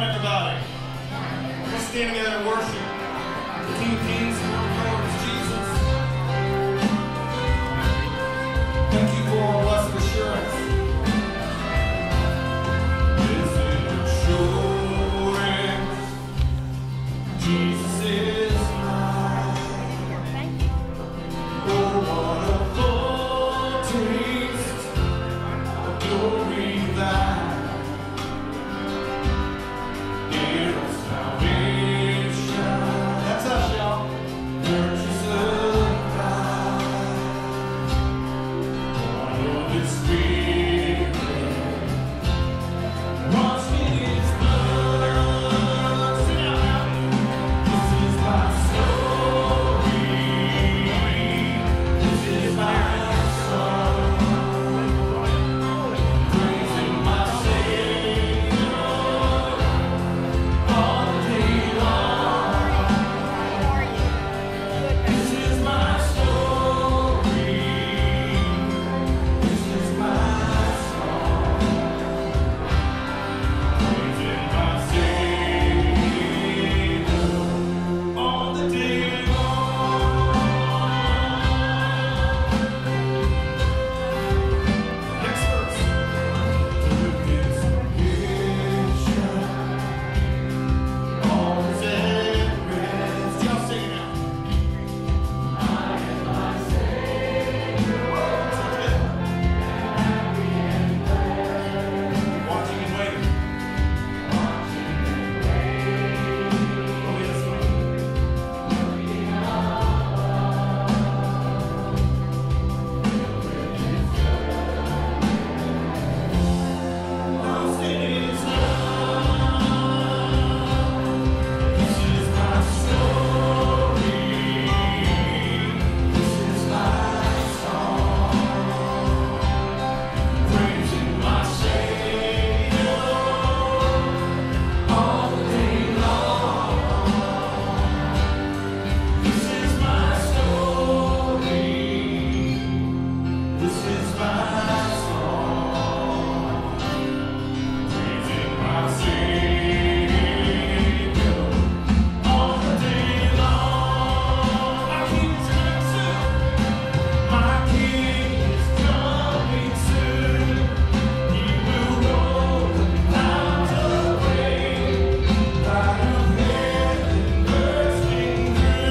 everybody. Let's stand together and worship the King of Kings and Lord of Lords, Jesus. Thank you for our blessed assurance. This is assurance. Jesus is mine. Oh, what a foretaste of glory thine.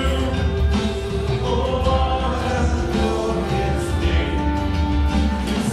This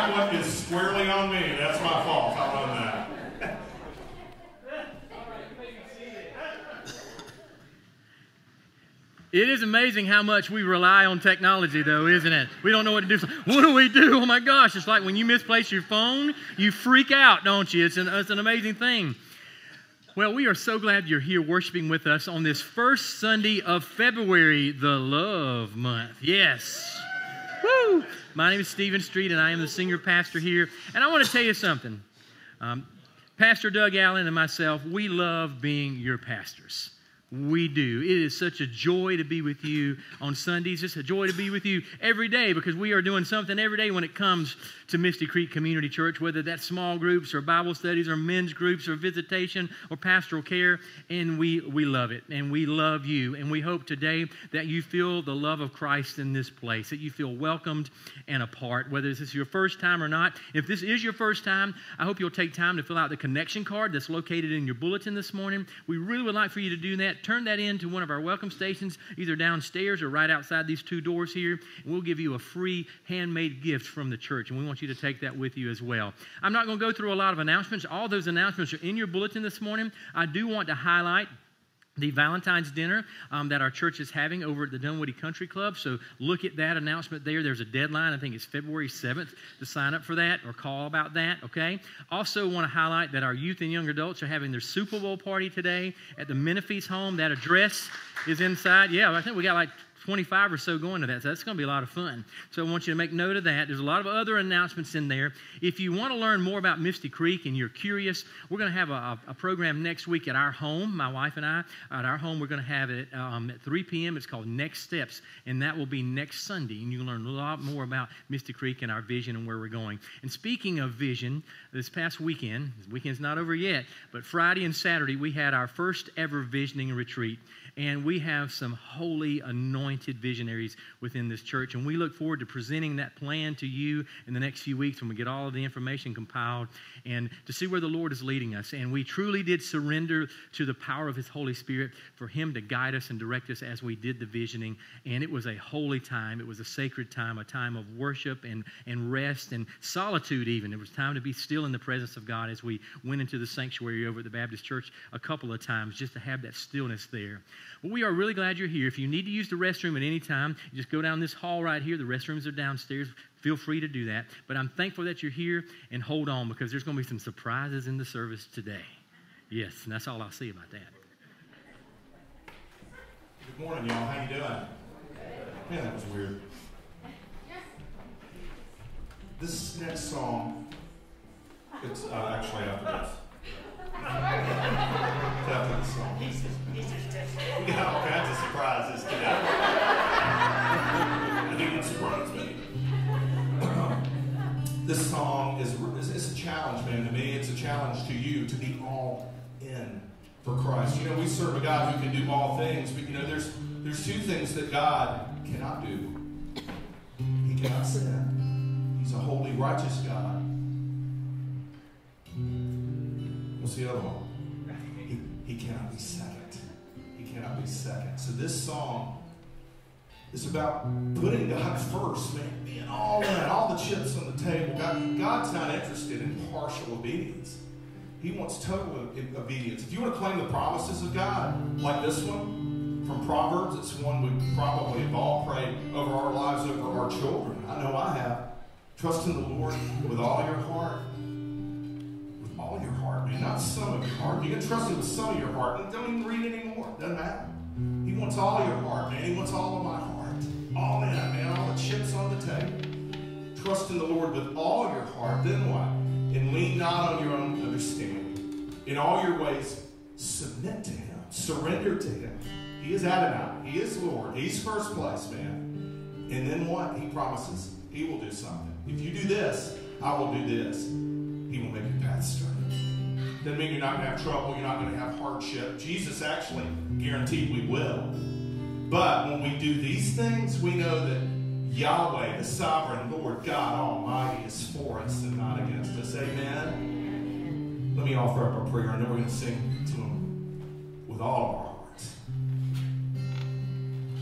That one is squarely on me. That's my fault. I'll run that. It is amazing how much we rely on technology, though, isn't it? We don't know what to do. What do we do? Oh, my gosh. It's like when you misplace your phone, you freak out, don't you? It's an amazing thing. Well, we are so glad you're here worshiping with us on this first Sunday of February, the Love Month. Yes. Woo! My name is Streett, and I am the senior pastor here. And I want to tell you something. Pastor Doug Allen and myself, we love being your pastors. We do. It is such a joy to be with you on Sundays. It's a joy to be with you every day because we are doing something every day when it comes to Misty Creek Community Church, whether that's small groups or Bible studies or men's groups or visitation or pastoral care, and we love it, and we love you, and we hope today that you feel the love of Christ in this place, that you feel welcomed and a part, whether this is your first time or not. If this is your first time, I hope you'll take time to fill out the connection card that's located in your bulletin this morning. We really would like for you to do that. Turn that in to one of our welcome stations, either downstairs or right outside these two doors here, and we'll give you a free handmade gift from the church, and we want you to take that with you as well. I'm not going to go through a lot of announcements. All those announcements are in your bulletin this morning. I do want to highlight the Valentine's dinner that our church is having over at the Dunwoody Country Club. So look at that announcement there. There's a deadline. I think it's February 7th to sign up for that or call about that, okay? Also want to highlight that our youth and young adults are having their Super Bowl party today at the Menifee's home. That address is inside. Yeah, I think we got like 25 or so going to that, so that's going to be a lot of fun. So I want you to make note of that. There's a lot of other announcements in there. If you want to learn more about Misty Creek and you're curious, we're going to have a program next week at our home, my wife and I. At our home, we're going to have it at 3 p.m. It's called Next Steps, and that will be next Sunday, and you can learn a lot more about Misty Creek and our vision and where we're going. And speaking of vision, this past weekend, the weekend's not over yet, but Friday and Saturday, we had our first ever visioning retreat. And we have some holy, anointed visionaries within this church. And we look forward to presenting that plan to you in the next few weeks when we get all of the information compiled and to see where the Lord is leading us. And we truly did surrender to the power of His Holy Spirit for Him to guide us and direct us as we did the visioning. And it was a holy time. It was a sacred time, a time of worship and rest and solitude even. It was time to be still in the presence of God as we went into the sanctuary over at the Baptist Church a couple of times just to have that stillness there. Well, we are really glad you're here. If you need to use the restroom at any time, just go down this hall right here. The restrooms are downstairs. Feel free to do that. But I'm thankful that you're here, and hold on because there's going to be some surprises in the service today. Yes, and that's all I'll say about that. Good morning, y'all. How you doing? Man, that was weird. This next song, it's actually after this. After the song. We got all kinds of surprises today. I think it surprised me. This song is a challenge, man, to me. It's a challenge to you to be all in for Christ. You know, we serve a God who can do all things, but you know, there's two things that God cannot do. He cannot sin. He's a holy, righteous God. What's the other one? He cannot be second. He cannot be second. So this song is about putting God first, man. Being all in, all the chips on the table. God's not interested in partial obedience. He wants total obedience. If you want to claim the promises of God, like this one from Proverbs, it's one we probably have all prayed over our lives, over our children. I know I have. Trust in the Lord with all your heart. All your heart, man, not some of your heart. You can trust Him with some of your heart. Don't even read anymore. Doesn't matter. He wants all your heart, man. He wants all of my heart. All in, man. All the chips on the table. Trust in the Lord with all your heart. Then what? And lean not on your own understanding. In all your ways, submit to Him. Surrender to Him. He is Adonai. He is Lord. He's first place, man. And then what? He promises He will do something. If you do this, I will do this. He will make your path straight. Doesn't mean you're not going to have trouble. You're not going to have hardship. Jesus actually guaranteed we will. But when we do these things, we know that Yahweh, the sovereign Lord God Almighty, is for us and not against us. Amen? Let me offer up a prayer, and then we're going to sing to Him with all of our hearts.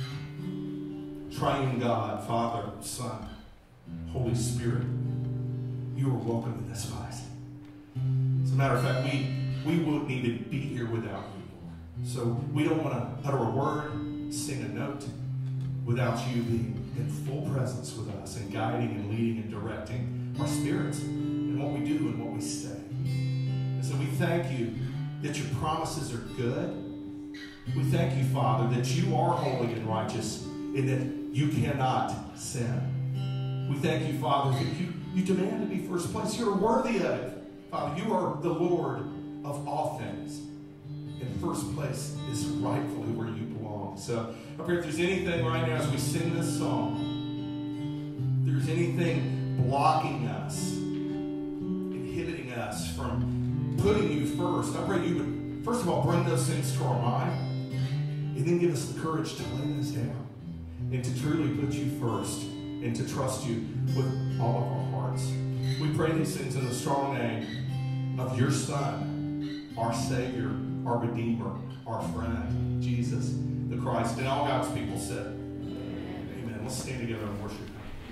Triune God, Father, Son, Holy Spirit, you are welcome in this place. As a matter of fact, we wouldn't even be here without you, Lord. So we don't want to utter a word, sing a note, without you being in full presence with us and guiding and leading and directing our spirits in what we do and what we say. And so we thank you that your promises are good. We thank you, Father, that you are holy and righteous and that you cannot sin. We thank you, Father, that you demand to be first place. You're worthy of it. Father, you are the Lord of all things. And first place is rightfully where you belong. So I pray if there's anything right now as we sing this song, if there's anything blocking us, inhibiting us from putting you first, I pray you would, first of all, bring those things to our mind, and then give us the courage to lay those down and to truly put you first and to trust you with all of our hearts. We pray these things in the strong name of your Son, our Savior, our Redeemer, our friend, Jesus the Christ. And all God's people said, amen. Let's stand together and worship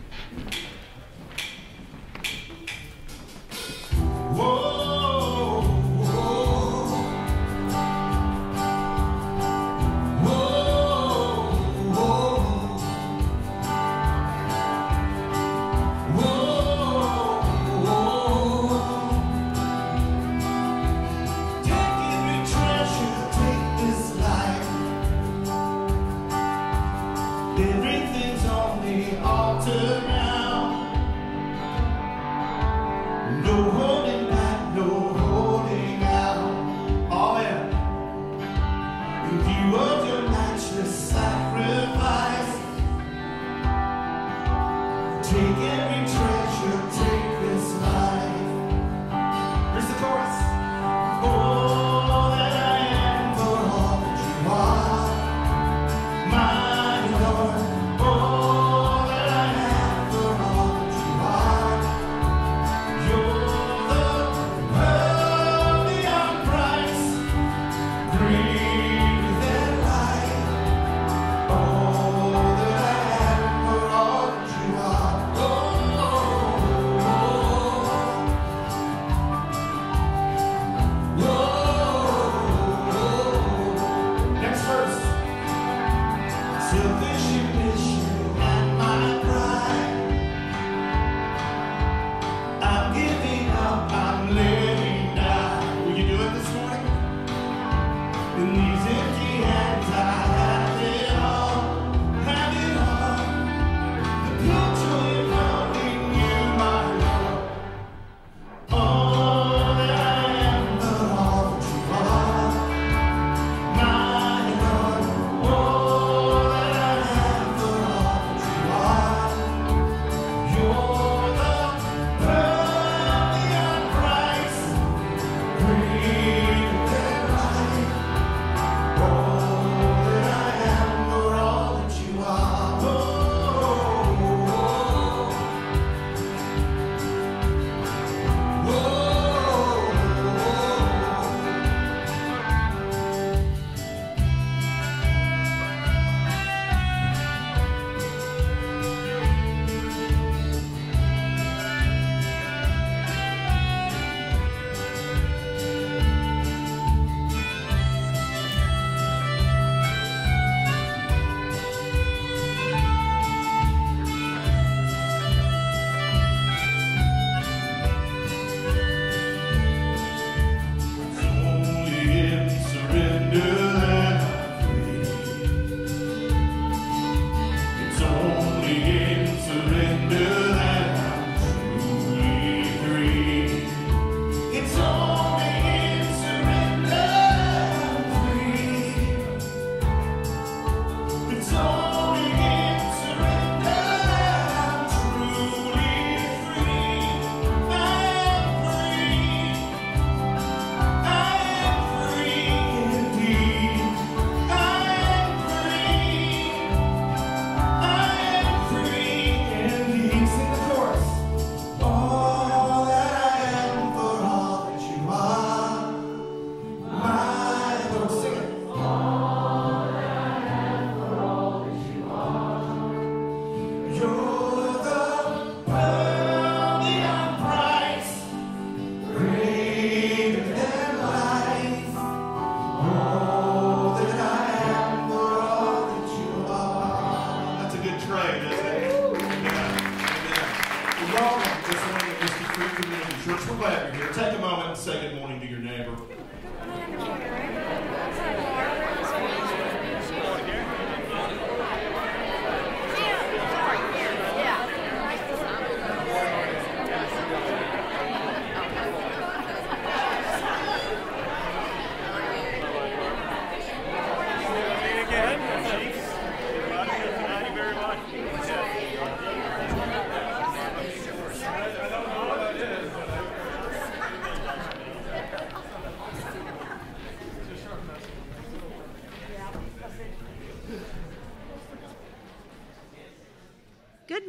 Him. Whoa!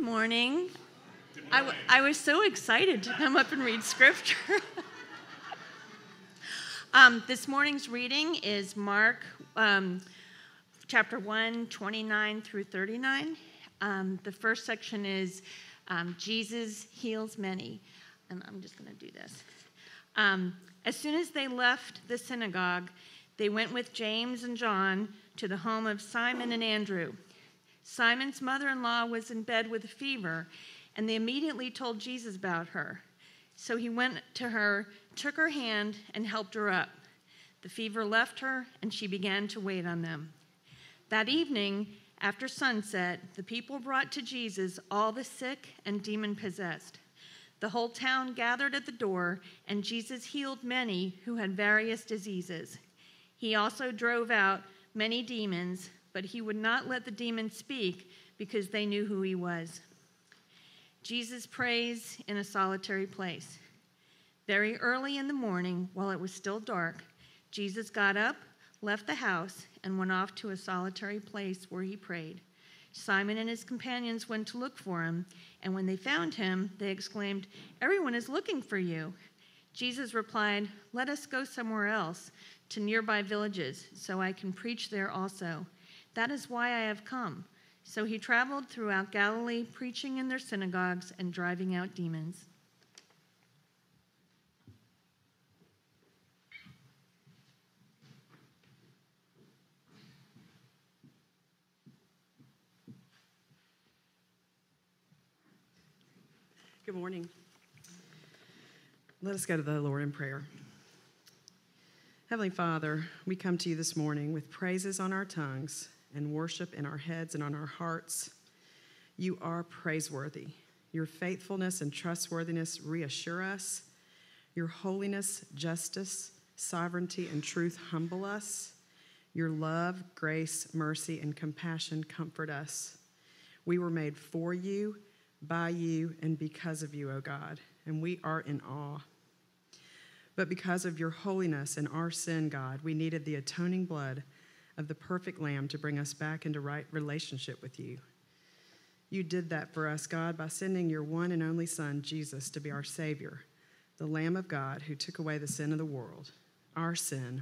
morning. I was so excited to come up and read scripture. This morning's reading is Mark chapter 1, 29 through 39. The first section is Jesus heals many. And I'm just going to do this. As soon as they left the synagogue, they went with James and John to the home of Simon and Andrew. Simon's mother-in-law was in bed with a fever, and they immediately told Jesus about her. So he went to her, took her hand, and helped her up. The fever left her, and she began to wait on them. That evening, after sunset, the people brought to Jesus all the sick and demon-possessed. The whole town gathered at the door, and Jesus healed many who had various diseases. He also drove out many demons, but he would not let the demons speak because they knew who he was. Jesus prays in a solitary place. Very early in the morning, while it was still dark, Jesus got up, left the house, and went off to a solitary place where he prayed. Simon and his companions went to look for him, and when they found him, they exclaimed, "Everyone is looking for you." Jesus replied, "Let us go somewhere else, to nearby villages, so I can preach there also. That is why I have come." So he traveled throughout Galilee, preaching in their synagogues and driving out demons. Good morning. Let us go to the Lord in prayer. Heavenly Father, we come to you this morning with praises on our tongues and worship in our heads and on our hearts. You are praiseworthy. Your faithfulness and trustworthiness reassure us. Your holiness, justice, sovereignty, and truth humble us. Your love, grace, mercy, and compassion comfort us. We were made for you, by you, and because of you, O God, and we are in awe. But because of your holiness and our sin, God, we needed the atoning blood of the perfect Lamb to bring us back into right relationship with you. You did that for us, God, by sending your one and only Son, Jesus, to be our Savior, the Lamb of God who took away the sin of the world, our sin.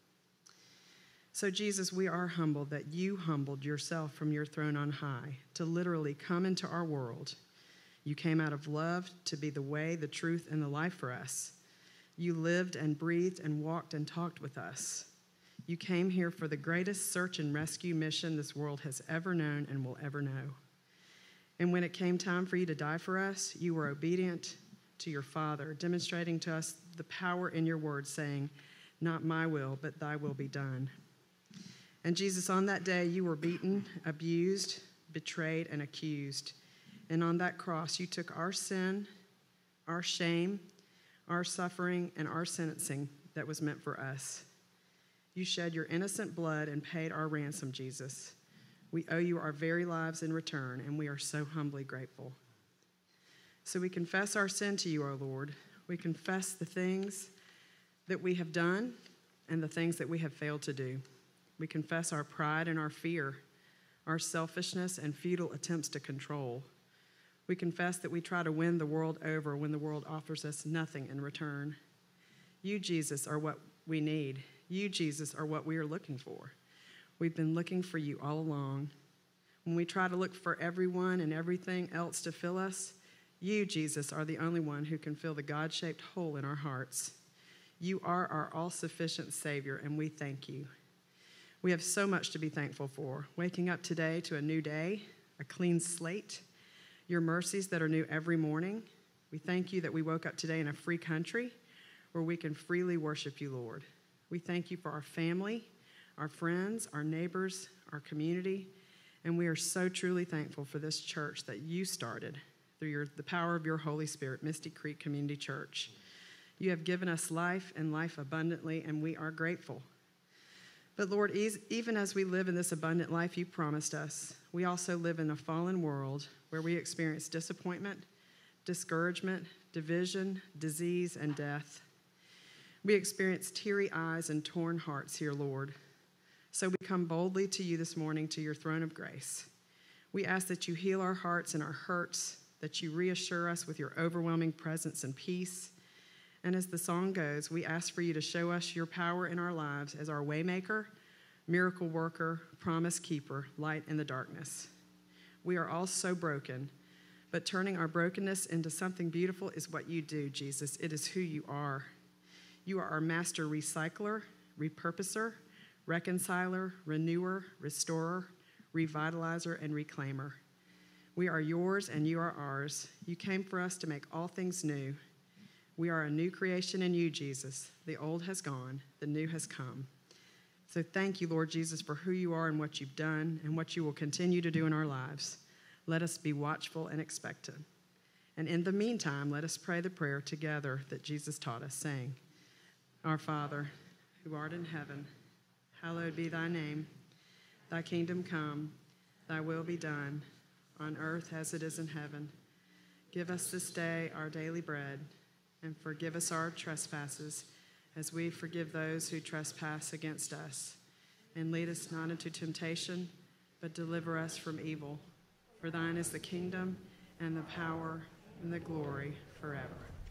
So, Jesus, we are humbled that you humbled yourself from your throne on high to literally come into our world. You came out of love to be the way, the truth, and the life for us. You lived and breathed and walked and talked with us. You came here for the greatest search and rescue mission this world has ever known and will ever know. And when it came time for you to die for us, you were obedient to your Father, demonstrating to us the power in your word, saying, "Not my will, but thy will be done." And Jesus, on that day, you were beaten, abused, betrayed, and accused. And on that cross, you took our sin, our shame, our suffering, and our sentencing that was meant for us. You shed your innocent blood and paid our ransom, Jesus. We owe you our very lives in return, and we are so humbly grateful. So we confess our sin to you, our Lord. We confess the things that we have done and the things that we have failed to do. We confess our pride and our fear, our selfishness and futile attempts to control. We confess that we try to win the world over when the world offers us nothing in return. You, Jesus, are what we need. You, Jesus, are what we are looking for. We've been looking for you all along. When we try to look for everyone and everything else to fill us, you, Jesus, are the only one who can fill the God-shaped hole in our hearts. You are our all-sufficient Savior, and we thank you. We have so much to be thankful for. Waking up today to a new day, a clean slate, your mercies that are new every morning. We thank you that we woke up today in a free country where we can freely worship you, Lord. We thank you for our family, our friends, our neighbors, our community, and we are so truly thankful for this church that you started through the power of your Holy Spirit, Misty Creek Community Church. You have given us life and life abundantly, and we are grateful. But Lord, even as we live in this abundant life you promised us, we also live in a fallen world where we experience disappointment, discouragement, division, disease, and death. We experience teary eyes and torn hearts here, Lord. So we come boldly to you this morning to your throne of grace. We ask that you heal our hearts and our hurts, that you reassure us with your overwhelming presence and peace. And as the song goes, we ask for you to show us your power in our lives as our waymaker, miracle worker, promise keeper, light in the darkness. We are all so broken, but turning our brokenness into something beautiful is what you do, Jesus. It is who you are. You are our master recycler, repurposer, reconciler, renewer, restorer, revitalizer, and reclaimer. We are yours and you are ours. You came for us to make all things new. We are a new creation in you, Jesus. The old has gone, the new has come. So thank you, Lord Jesus, for who you are and what you've done and what you will continue to do in our lives. Let us be watchful and expectant. And in the meantime, let us pray the prayer together that Jesus taught us, saying, Our Father, who art in heaven, hallowed be thy name. Thy kingdom come, thy will be done, on earth as it is in heaven. Give us this day our daily bread, and forgive us our trespasses, as we forgive those who trespass against us. And lead us not into temptation, but deliver us from evil. For thine is the kingdom, and the power, and the glory forever.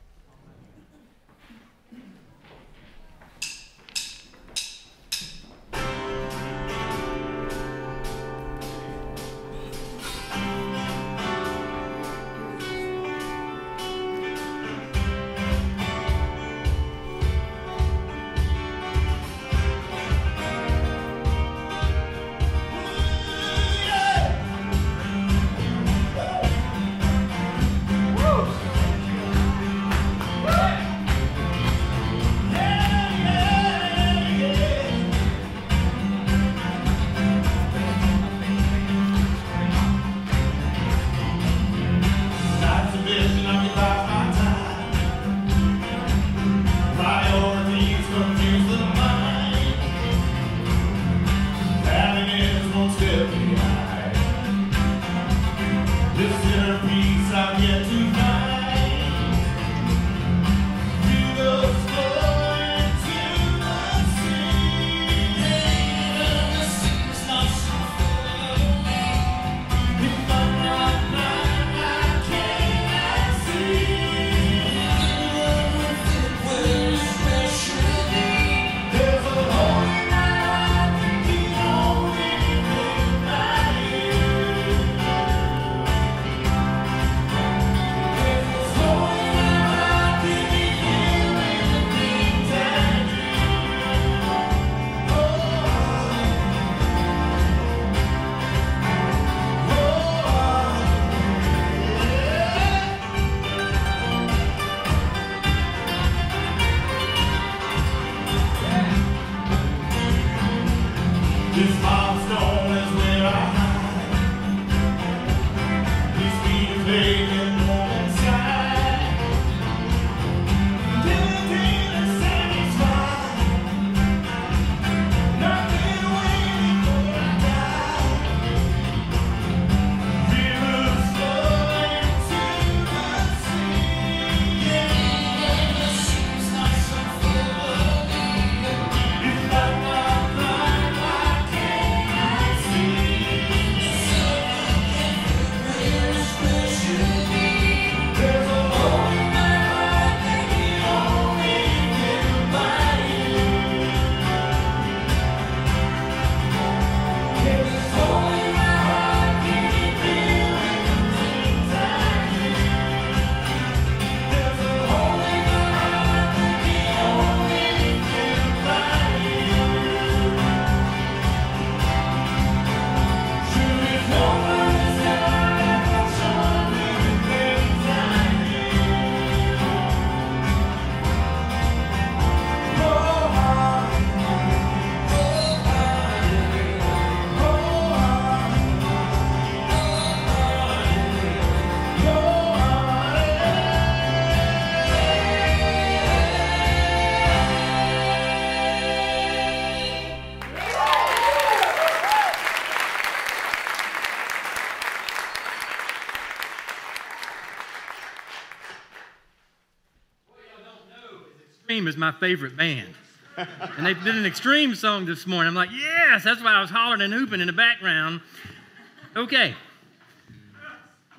Extreme is my favorite band. And they did an Extreme song this morning. I'm like, yes, that's why I was hollering and hooping in the background. Okay,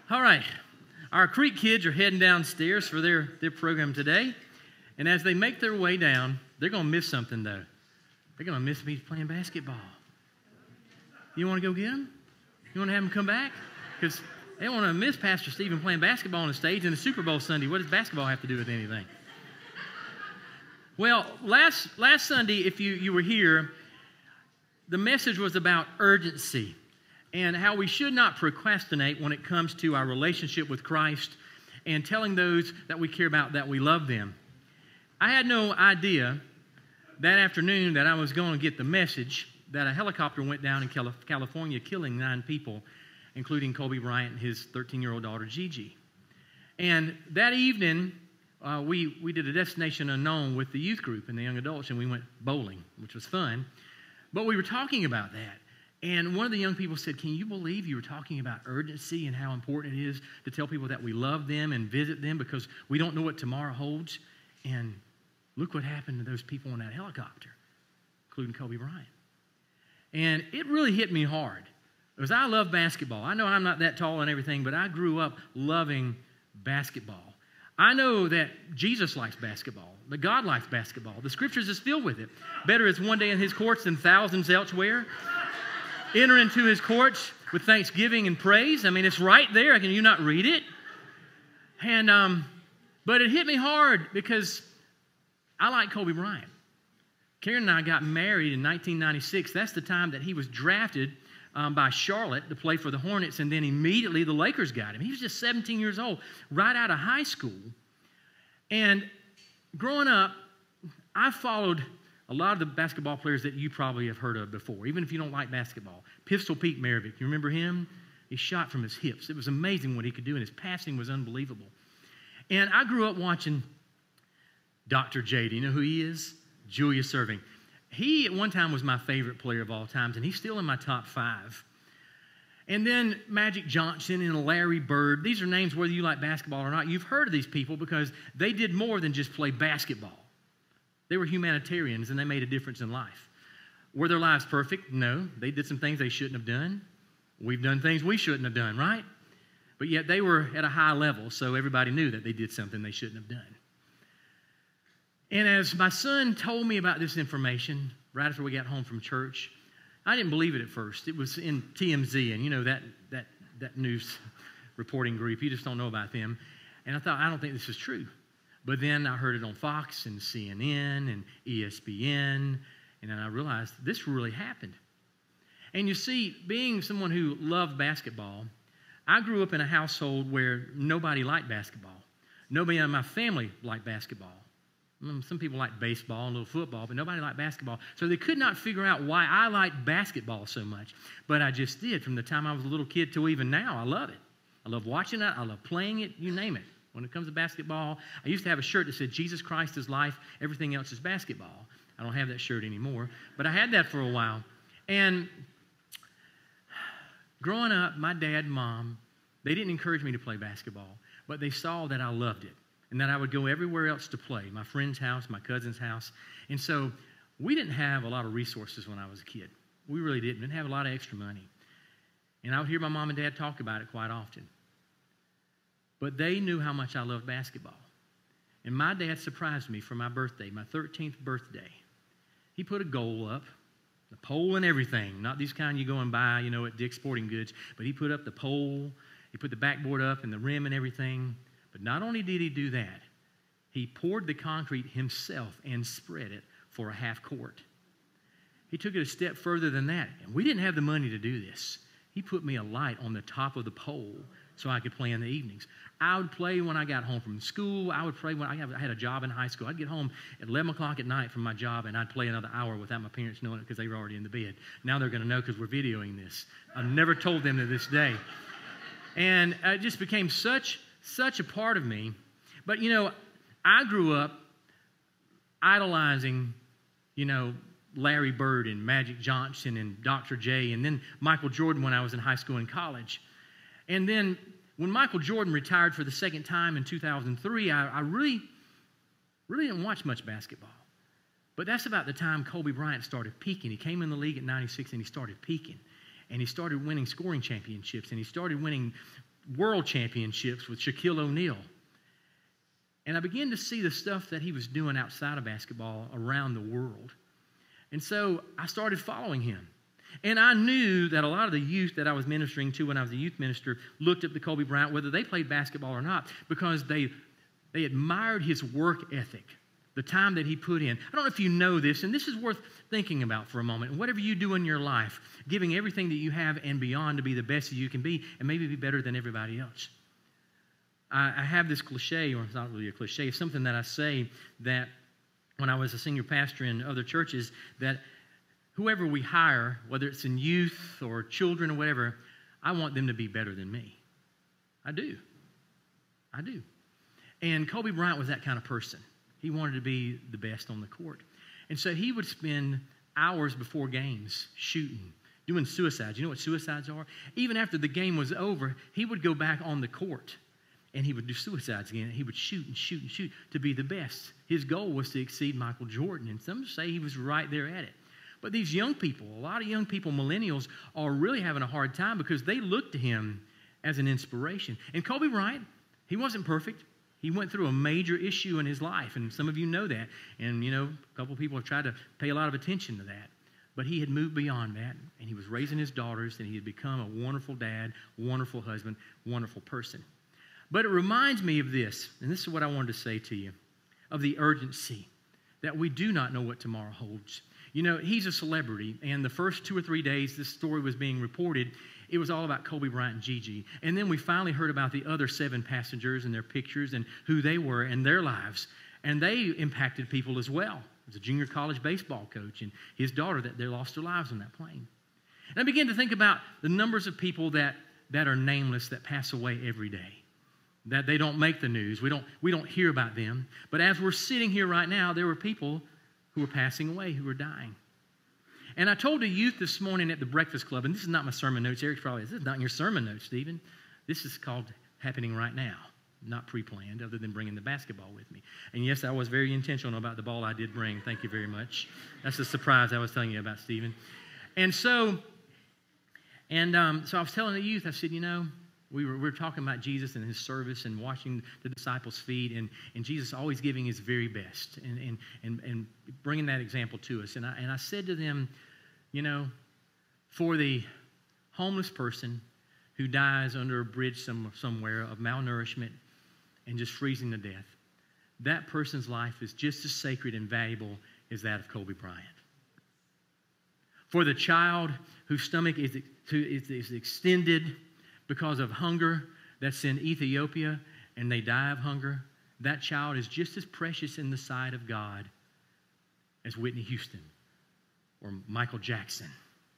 All right. Our Creek kids are heading downstairs for their program today. And as they make their way down, they're going to miss something, though. They're going to miss me playing basketball. You want to go get them? You want to have them come back? Because they don't want to miss Pastor Stephen playing basketball on the stage in the Super Bowl Sunday. What does basketball have to do with anything? Well, last Sunday, if you were here, the message was about urgency and how we should not procrastinate when it comes to our relationship with Christ and telling those that we care about that we love them. I had no idea that afternoon that I was going to get the message that a helicopter went down in California, killing 9 people, including Kobe Bryant and his 13-year-old daughter, Gigi. And that evening, we did a Destination Unknown with the youth group and the young adults, and we went bowling, which was fun. But we were talking about that. And one of the young people said, can you believe you were talking about urgency and how important it is to tell people that we love them and visit them because we don't know what tomorrow holds? And look what happened to those people in that helicopter, including Kobe Bryant. And it really hit me hard because I love basketball. I know I'm not that tall and everything, but I grew up loving basketball. I know that Jesus likes basketball, that God likes basketball. The Scriptures is filled with it. Better is one day in His courts than thousands elsewhere. Enter into His courts with thanksgiving and praise. I mean, it's right there. Can you not read it? And but it hit me hard because I like Kobe Bryant. Karen and I got married in 1996. That's the time that he was drafted by Charlotte to play for the Hornets, and then immediately the Lakers got him. He was just 17 years old, right out of high school. And growing up, I followed a lot of the basketball players that you probably have heard of before, even if you don't like basketball. Pistol Pete Maravich, you remember him? He shot from his hips. It was amazing what he could do, and his passing was unbelievable. And I grew up watching Dr. J. Do you know who he is? Julius Erving. He, at one time, was my favorite player of all times, and he's still in my top 5. And then Magic Johnson and Larry Bird. These are names, whether you like basketball or not. You've heard of these people because they did more than just play basketball. They were humanitarians, and they made a difference in life. Were their lives perfect? No. They did some things they shouldn't have done. We've done things we shouldn't have done, right? But yet they were at a high level, so everybody knew that they did something they shouldn't have done. And as my son told me about this information right after we got home from church, I didn't believe it at first. It was in TMZ, and you know that news reporting group. You just don't know about them. And I thought, I don't think this is true. But then I heard it on Fox and CNN and ESPN, and then I realized this really happened. And you see, being someone who loved basketball, I grew up in a household where nobody liked basketball. Nobody in my family liked basketball. Some people like baseball and a little football, but nobody liked basketball. So they could not figure out why I liked basketball so much. But I just did. From the time I was a little kid to even now, I love it. I love watching it. I love playing it. You name it. When it comes to basketball, I used to have a shirt that said, Jesus Christ is life, everything else is basketball. I don't have that shirt anymore, but I had that for a while. And growing up, my dad and mom, they didn't encourage me to play basketball, but they saw that I loved it and that I would go everywhere else to play, my friend's house, my cousin's house. And so we didn't have a lot of resources when I was a kid. We really didn't. We didn't have a lot of extra money. And I would hear my mom and dad talk about it quite often. But they knew how much I loved basketball. And my dad surprised me for my birthday, my 13th birthday. He put a goal up, the pole and everything, not these kind you go and buy, you know, at Dick's Sporting Goods, but he put up the pole, he put the backboard up and the rim and everything. But not only did he do that, he poured the concrete himself and spread it for a half court. He took it a step further than that, and we didn't have the money to do this. He put me a light on the top of the pole so I could play in the evenings. I would play when I got home from school. I would play when I had a job in high school. I'd get home at 11 o'clock at night from my job, and I'd play another hour without my parents knowing it because they were already in the bed. Now they're going to know because we're videoing this. I've never told them to this day. And it just became such a part of me. But, you know, I grew up idolizing, you know, Larry Bird and Magic Johnson and Dr. J, and then Michael Jordan when I was in high school and college. And then when Michael Jordan retired for the second time in 2003, I really didn't watch much basketball. But that's about the time Kobe Bryant started peaking. He came in the league at 96 and he started peaking. And he started winning scoring championships and he started winning world championships with Shaquille O'Neal. And I began to see the stuff that he was doing outside of basketball around the world. And so I started following him. And I knew that a lot of the youth that I was ministering to when I was a youth minister looked up to Kobe Bryant, whether they played basketball or not, because they admired his work ethic, the time that he put in. I don't know if you know this, and this is worth thinking about for a moment. Whatever you do in your life, giving everything that you have and beyond to be the best that you can be, and maybe be better than everybody else. I have this cliche, or it's not really a cliche, it's something that I say that when I was a senior pastor in other churches, that whoever we hire, whether it's in youth or children or whatever, I want them to be better than me. I do. And Kobe Bryant was that kind of person. He wanted to be the best on the court. And so he would spend hours before games shooting, doing suicides. You know what suicides are? Even after the game was over, he would go back on the court and he would do suicides again. He would shoot and shoot and shoot to be the best. His goal was to exceed Michael Jordan, and some say he was right there at it. But these young people, a lot of young people, millennials, are really having a hard time because they look to him as an inspiration. And Kobe Bryant, he wasn't perfect. He went through a major issue in his life, and some of you know that. And, you know, a couple of people have tried to pay a lot of attention to that. But he had moved beyond that, and he was raising his daughters, and he had become a wonderful dad, wonderful husband, wonderful person. But it reminds me of this, and this is what I wanted to say to you, of the urgency that we do not know what tomorrow holds. You know, he's a celebrity, and the first 2 or 3 days this story was being reported, it was all about Kobe Bryant and Gigi. And then we finally heard about the other 7 passengers and their pictures and who they were and their lives. And they impacted people as well. There's a junior college baseball coach and his daughter that they lost their lives on that plane. And I began to think about the numbers of people that are nameless that pass away every day, that they don't make the news. We don't hear about them. But as we're sitting here right now, there were people who were passing away, who were dying. And I told the youth this morning at the Breakfast Club, and this is not my sermon notes. Eric's probably, this is not in your sermon notes, Stephen. This is called happening right now, not pre-planned, other than bringing the basketball with me. And yes, I was very intentional about the ball I did bring. Thank you very much. That's the surprise I was telling you about, Stephen. And so I was telling the youth, I said, you know, we were talking about Jesus and his service and washing the disciples' feet, and Jesus always giving his very best and bringing that example to us. And I said to them, you know, for the homeless person who dies under a bridge somewhere of malnourishment and just freezing to death, that person's life is just as sacred and valuable as that of Kobe Bryant. For the child whose stomach is extended because of hunger that's in Ethiopia and they die of hunger, that child is just as precious in the sight of God as Whitney Houston or Michael Jackson.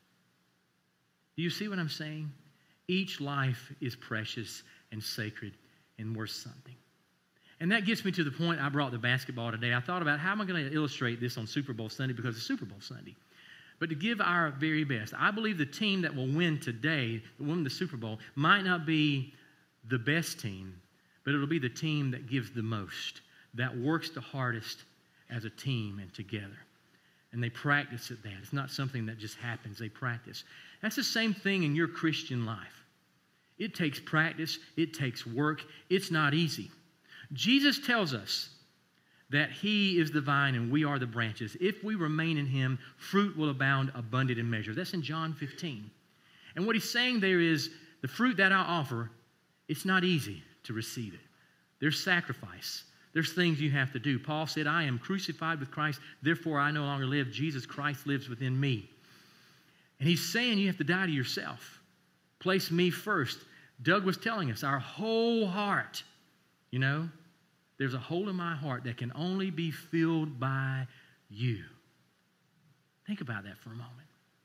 Do you see what I'm saying? Each life is precious and sacred and worth something. And that gets me to the point I brought the basketball today. I thought about how am I going to illustrate this on Super Bowl Sunday, because it's Super Bowl Sunday. But to give our very best, I believe the team that will win today, that will win the Super Bowl, might not be the best team, but it'll be the team that gives the most, that works the hardest as a team and together. And they practice at that. It's not something that just happens. They practice. That's the same thing in your Christian life. It takes practice. It takes work. It's not easy. Jesus tells us that he is the vine and we are the branches. If we remain in him, fruit will abound abundant in measure. That's in John 15. And what he's saying there is the fruit that I offer, it's not easy to receive it. There's sacrifice. There's things you have to do. Paul said, I am crucified with Christ, therefore I no longer live. Jesus Christ lives within me. And he's saying you have to die to yourself. Place me first. Doug was telling us our whole heart, you know, there's a hole in my heart that can only be filled by you. Think about that for a moment.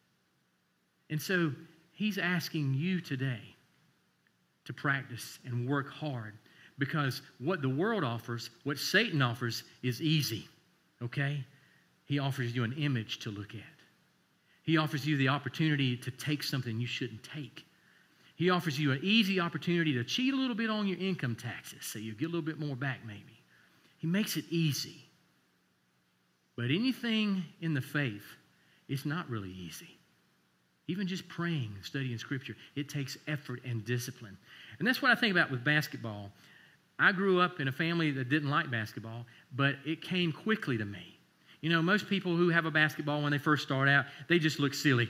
And so he's asking you today to practice and work hard, because what the world offers, what Satan offers, is easy, okay? He offers you an image to look at. He offers you the opportunity to take something you shouldn't take. He offers you an easy opportunity to cheat a little bit on your income taxes so you get a little bit more back maybe. He makes it easy. But anything in the faith is not really easy. Even just praying, studying Scripture, it takes effort and discipline. And that's what I think about with basketball. I grew up in a family that didn't like basketball, but it came quickly to me. You know, most people who have a basketball when they first start out, they just look silly.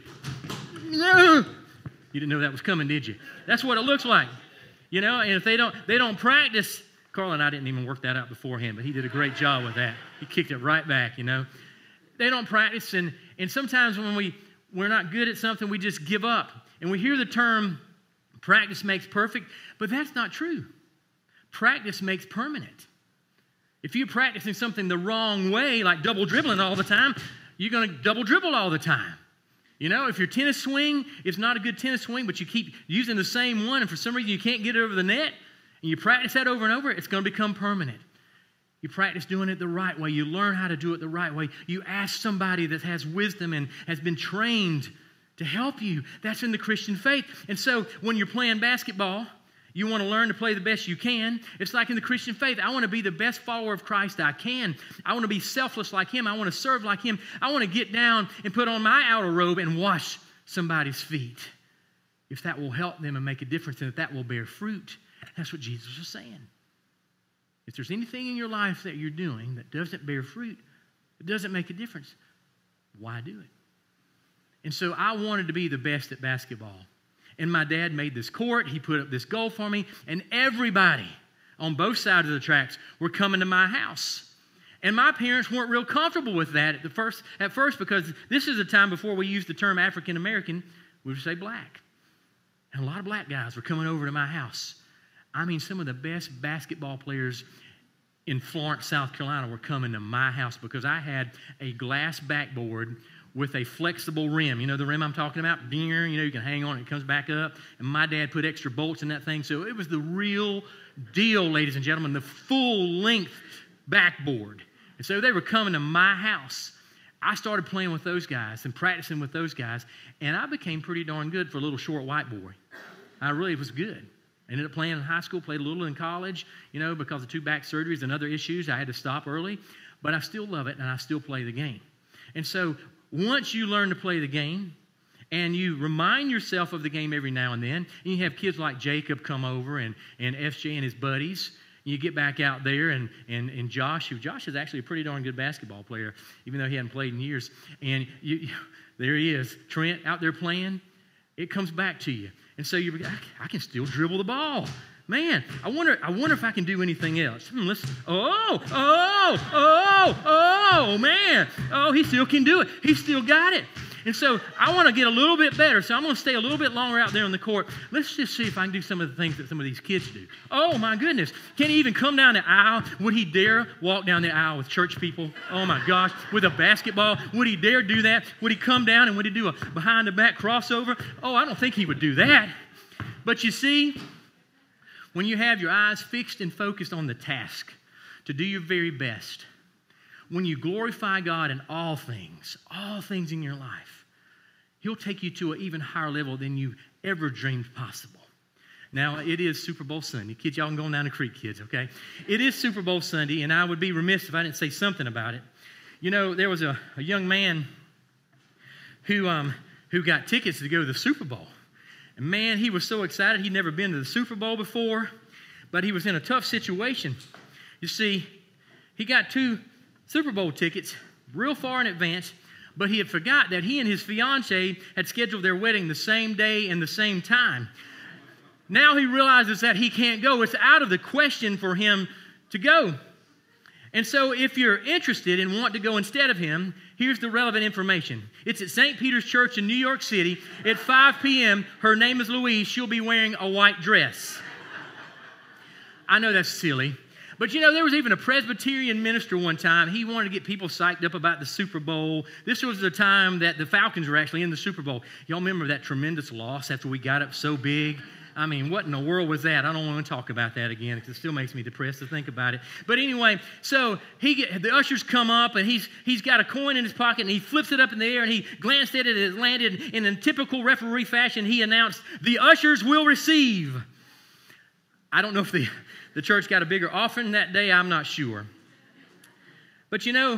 You didn't know that was coming, did you? That's what it looks like. You know, and if they don't practice, Carl and I didn't even work that out beforehand, but he did a great job with that. He kicked it right back, you know. They don't practice, and sometimes when we're not good at something, we just give up. And we hear the term, practice makes perfect, but that's not true. Practice makes permanent. If you're practicing something the wrong way, like double dribbling all the time, you're going to double dribble all the time. You know, if your tennis swing is not a good tennis swing, but you keep using the same one, and for some reason you can't get it over the net, and you practice that over and over, it's going to become permanent. You practice doing it the right way. You learn how to do it the right way. You ask somebody that has wisdom and has been trained to help you. That's in the Christian faith. And so when you're playing basketball, you want to learn to play the best you can. It's like in the Christian faith. I want to be the best follower of Christ I can. I want to be selfless like Him. I want to serve like Him. I want to get down and put on my outer robe and wash somebody's feet. If that will help them and make a difference, and if that will bear fruit. That's what Jesus was saying. If there's anything in your life that you're doing that doesn't bear fruit, it doesn't make a difference, why do it? And so I wanted to be the best at basketball. And my dad made this court. He put up this goal for me. And everybody on both sides of the tracks were coming to my house. And my parents weren't real comfortable with that at first because this is a time before we used the term African American. We would say black. And a lot of black guys were coming over to my house. I mean, some of the best basketball players in Florence, South Carolina were coming to my house because I had a glass backboard with a flexible rim. You know the rim I'm talking about? You know, you can hang on it, it comes back up. And my dad put extra bolts in that thing. So it was the real deal, ladies and gentlemen, the full-length backboard. And so they were coming to my house. I started playing with those guys and practicing with those guys, and I became pretty darn good for a little short white boy. I really was good. I ended up playing in high school, played a little in college, you know, because of 2 back surgeries and other issues. I had to stop early, but I still love it, and I still play the game. And so once you learn to play the game and you remind yourself of the game every now and then, and you have kids like Jacob come over and SJ and his buddies, you get back out there and Josh is actually a pretty darn good basketball player, even though he hadn't played in years. And there he is, Trent out there playing. It comes back to you. And so I can still dribble the ball. Man, I wonder if I can do anything else. Listen. Man. Oh, he still can do it. He still got it. And so I want to get a little bit better, so I'm going to stay a little bit longer out there on the court. Let's just see if I can do some of the things that some of these kids do. Oh, my goodness. Can he even come down the aisle? Would he dare walk down the aisle with church people? Oh, my gosh. With a basketball? Would he dare do that? Would he come down and would he do a behind-the-back crossover? Oh, I don't think he would do that. But you see, when you have your eyes fixed and focused on the task to do your very best, when you glorify God in all things in your life, He'll take you to an even higher level than you ever dreamed possible. Now, it is Super Bowl Sunday. Kids, y'all can go down the creek, kids, okay? It is Super Bowl Sunday, and I would be remiss if I didn't say something about it. You know, there was a young man who got tickets to go to the Super Bowl. And man, he was so excited. He'd never been to the Super Bowl before, but he was in a tough situation. You see, he got 2 Super Bowl tickets real far in advance, but he had forgot that he and his fiancée had scheduled their wedding the same day and the same time. Now he realizes that he can't go. It's out of the question for him to go. And so if you're interested and want to go instead of him, here's the relevant information. It's at St. Peter's Church in New York City at 5 p.m. Her name is Louise. She'll be wearing a white dress. I know that's silly. But, you know, there was even a Presbyterian minister one time. He wanted to get people psyched up about the Super Bowl. This was the time that the Falcons were actually in the Super Bowl. Y'all remember that tremendous loss after we got up so big? I mean, what in the world was that? I don't want to talk about that again because it still makes me depressed to think about it. But anyway, so the ushers come up, and he's got a coin in his pocket, and he flips it up in the air, and he glanced at it, and it landed in a typical referee fashion. He announced, "The ushers will receive." I don't know if the church got a bigger offering that day. I'm not sure. But, you know,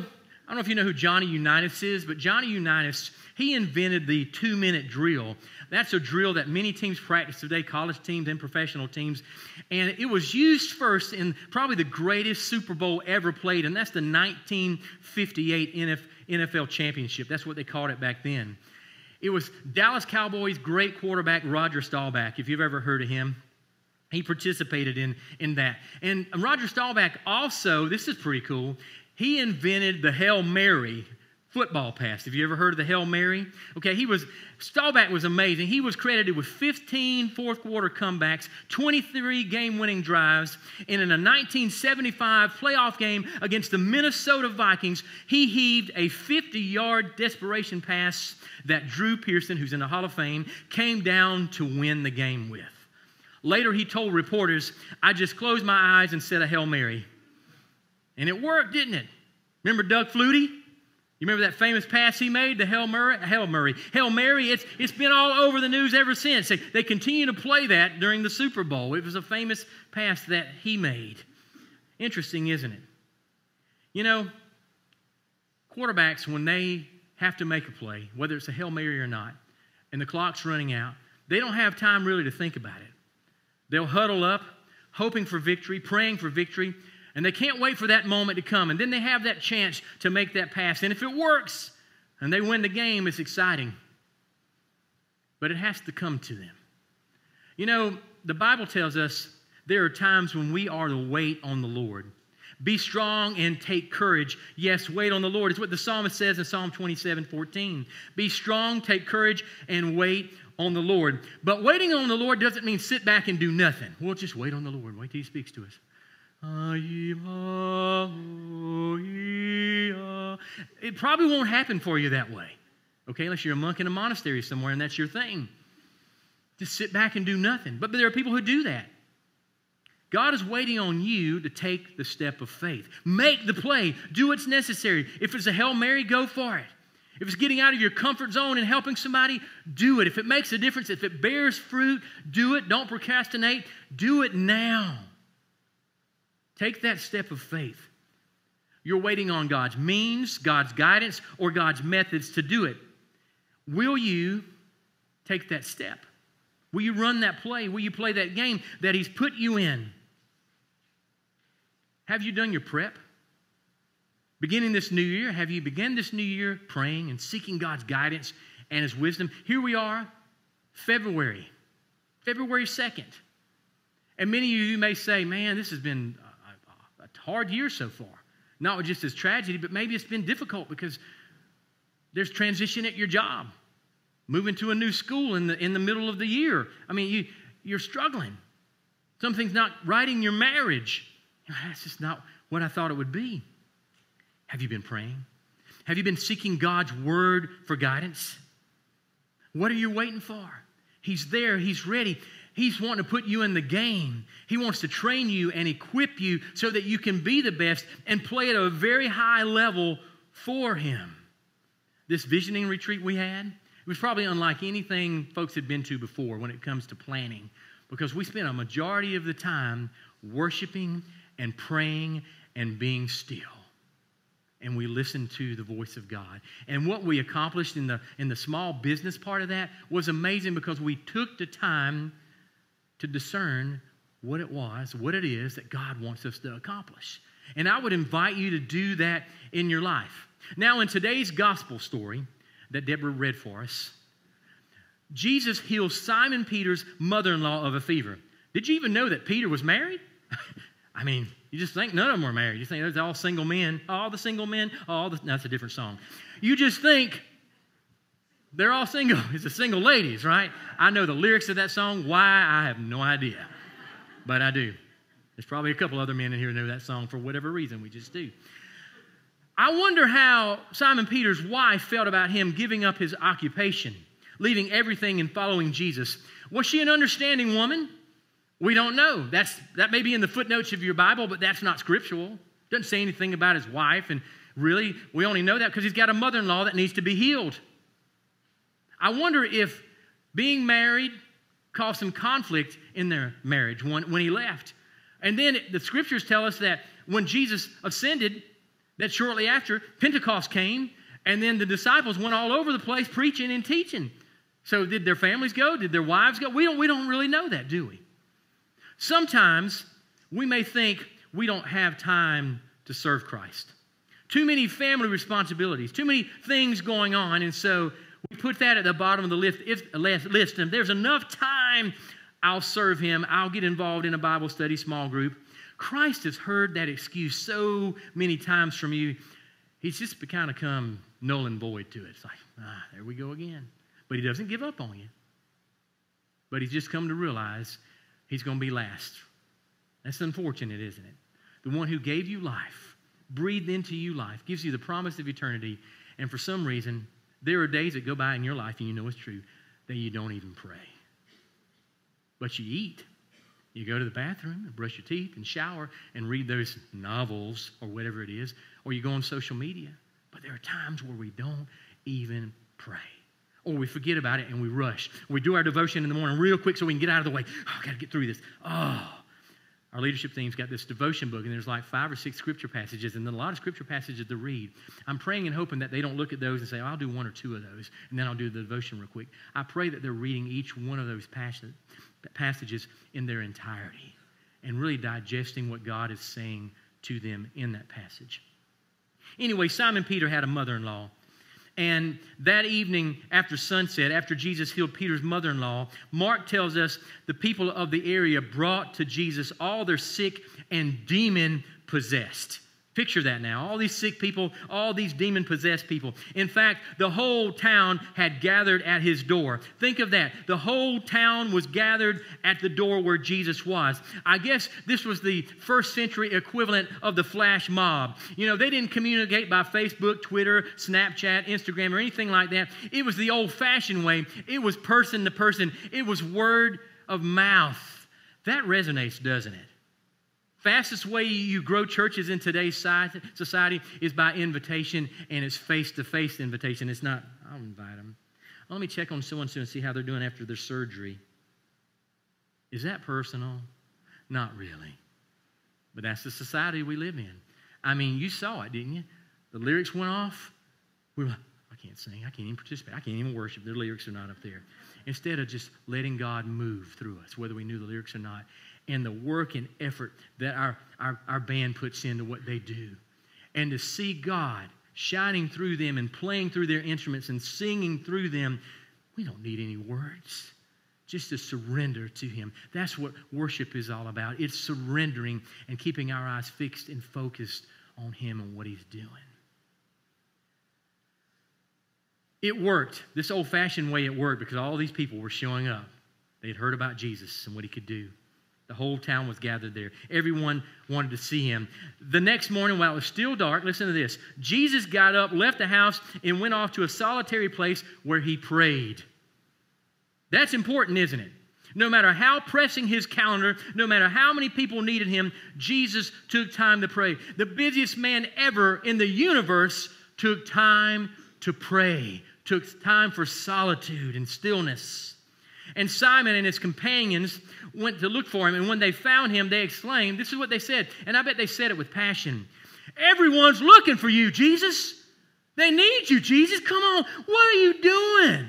I don't know if you know who Johnny Unitas is, but Johnny Unitas, he invented the 2-minute drill. That's a drill that many teams practice today, college teams and professional teams. And it was used first in probably the greatest Super Bowl ever played, and that's the 1958 NFL Championship. That's what they called it back then. It was Dallas Cowboys' great quarterback, Roger Staubach, if you've ever heard of him. He participated in that. And Roger Staubach also, this is pretty cool, he invented the Hail Mary football pass. Have you ever heard of the Hail Mary? Okay, Staubach was amazing. He was credited with 15 fourth-quarter comebacks, 23 game-winning drives, and in a 1975 playoff game against the Minnesota Vikings, he heaved a 50-yard desperation pass that Drew Pearson, who's in the Hall of Fame, came down to win the game with. Later, he told reporters, "I just closed my eyes and said a Hail Mary." And it worked, didn't it? Remember Doug Flutie? You remember that famous pass he made, the Hail Mary, it's been all over the news ever since. They continue to play that during the Super Bowl. It was a famous pass that he made. Interesting, isn't it? You know, quarterbacks, when they have to make a play, whether it's a Hail Mary or not, and the clock's running out, they don't have time really to think about it. They'll huddle up, hoping for victory, praying for victory, and they can't wait for that moment to come. And then they have that chance to make that pass. And if it works and they win the game, it's exciting. But it has to come to them. You know, the Bible tells us there are times when we are to wait on the Lord. Be strong and take courage. Yes, wait on the Lord. It's what the psalmist says in Psalm 27:14. Be strong, take courage, and wait on the Lord. But waiting on the Lord doesn't mean sit back and do nothing. We'll just wait on the Lord. Wait till He speaks to us. It probably won't happen for you that way, okay, unless you're a monk in a monastery somewhere and that's your thing. Just sit back and do nothing. But there are people who do that. God is waiting on you to take the step of faith. Make the play. Do what's necessary. If it's a Hail Mary, go for it. If it's getting out of your comfort zone and helping somebody, do it. If it makes a difference, if it bears fruit, do it. Don't procrastinate. Do it now. Take that step of faith. You're waiting on God's means, God's guidance, or God's methods to do it. Will you take that step? Will you run that play? Will you play that game that He's put you in? Have you done your prep? Beginning this new year, have you begun this new year praying and seeking God's guidance and His wisdom? Here we are, February 2nd. And many of you may say, man, this has been a hard year so far. Not just as tragedy, but maybe it's been difficult because there's transition at your job. Moving to a new school in the middle of the year. I mean, you're struggling. Something's not right in your marriage. That's just not what I thought it would be. Have you been praying? Have you been seeking God's word for guidance? What are you waiting for? He's there. He's ready. He's wanting to put you in the game. He wants to train you and equip you so that you can be the best and play at a very high level for Him. This visioning retreat we had, it was probably unlike anything folks had been to before when it comes to planning, because we spent a majority of the time worshiping and praying and being still. And we listened to the voice of God. And what we accomplished in the small business part of that was amazing, because we took the time to discern what it is that God wants us to accomplish. And I would invite you to do that in your life. Now, in today's gospel story that Deborah read for us, Jesus heals Simon Peter's mother-in-law of a fever. Did you even know that Peter was married? I mean, you just think none of them were married. You think there's all single men, all the single men, that's a different song. You just think they're all single. It's the single ladies, right? I know the lyrics of that song. Why? I have no idea. But I do. There's probably a couple other men in here who know that song for whatever reason. We just do. I wonder how Simon Peter's wife felt about him giving up his occupation, leaving everything and following Jesus. Was she an understanding woman? We don't know. That may be in the footnotes of your Bible, but that's not scriptural. It doesn't say anything about his wife, and really, we only know that because he's got a mother-in-law that needs to be healed. I wonder if being married caused some conflict in their marriage when he left. And then the scriptures tell us that when Jesus ascended, that shortly after, Pentecost came, and then the disciples went all over the place preaching and teaching. So did their families go? Did their wives go? We don't really know that, do we? Sometimes we may think we don't have time to serve Christ. Too many family responsibilities, too many things going on, and so we put that at the bottom of the list. And if there's enough time, I'll serve him. I'll get involved in a Bible study small group. Christ has heard that excuse so many times from you. He's just kind of come null and void to it. It's like, there we go again. But he doesn't give up on you. But he's just come to realize he's going to be last. That's unfortunate, isn't it? The one who gave you life, breathed into you life, gives you the promise of eternity, and for some reason, there are days that go by in your life, and you know it's true, that you don't even pray. But you eat. You go to the bathroom and brush your teeth and shower and read those novels or whatever it is, or you go on social media. But there are times where we don't even pray. Or we forget about it and we rush. We do our devotion in the morning real quick so we can get out of the way. Oh, I've got to get through this. Our leadership team's got this devotion book, and there's like 5 or 6 scripture passages, and then a lot of scripture passages to read. I'm praying and hoping that they don't look at those and say, I'll do 1 or 2 of those, and then I'll do the devotion real quick. I pray that they're reading each one of those passages in their entirety and really digesting what God is saying to them in that passage. Anyway, Simon Peter had a mother-in-law. And that evening after sunset, after Jesus healed Peter's mother-in-law, Mark tells us the people of the area brought to Jesus all their sick and demon-possessed. Picture that now. All these sick people, all these demon-possessed people. In fact, the whole town had gathered at his door. Think of that. The whole town was gathered at the door where Jesus was. I guess this was the first century equivalent of the flash mob. You know, they didn't communicate by Facebook, Twitter, Snapchat, Instagram, or anything like that. It was the old-fashioned way. It was person to person. It was word of mouth. That resonates, doesn't it? Fastest way you grow churches in today's society is by invitation, and it's face-to-face invitation. It's not, I'll invite them. Let me check on so-and-so and see how they're doing after their surgery. Is that personal? Not really. But that's the society we live in. I mean, you saw it, didn't you? The lyrics went off. We were like, I can't sing. I can't even participate. I can't even worship. Their lyrics are not up there. Instead of just letting God move through us, whether we knew the lyrics or not, and the work and effort that our band puts into what they do. And to see God shining through them and playing through their instruments and singing through them, we don't need any words. Just to surrender to Him. That's what worship is all about. It's surrendering and keeping our eyes fixed and focused on Him and what He's doing. It worked. This old-fashioned way it worked because all these people were showing up. They had heard about Jesus and what He could do. The whole town was gathered there. Everyone wanted to see Him. The next morning, while it was still dark, listen to this. Jesus got up, left the house, and went off to a solitary place where He prayed. That's important, isn't it? No matter how pressing His calendar, no matter how many people needed Him, Jesus took time to pray. The busiest man ever in the universe took time to pray, took time for solitude and stillness. And Simon and his companions went to look for Him, and when they found Him, they exclaimed, this is what they said, and I bet they said it with passion. Everyone's looking for you, Jesus. They need you, Jesus. Come on, what are you doing?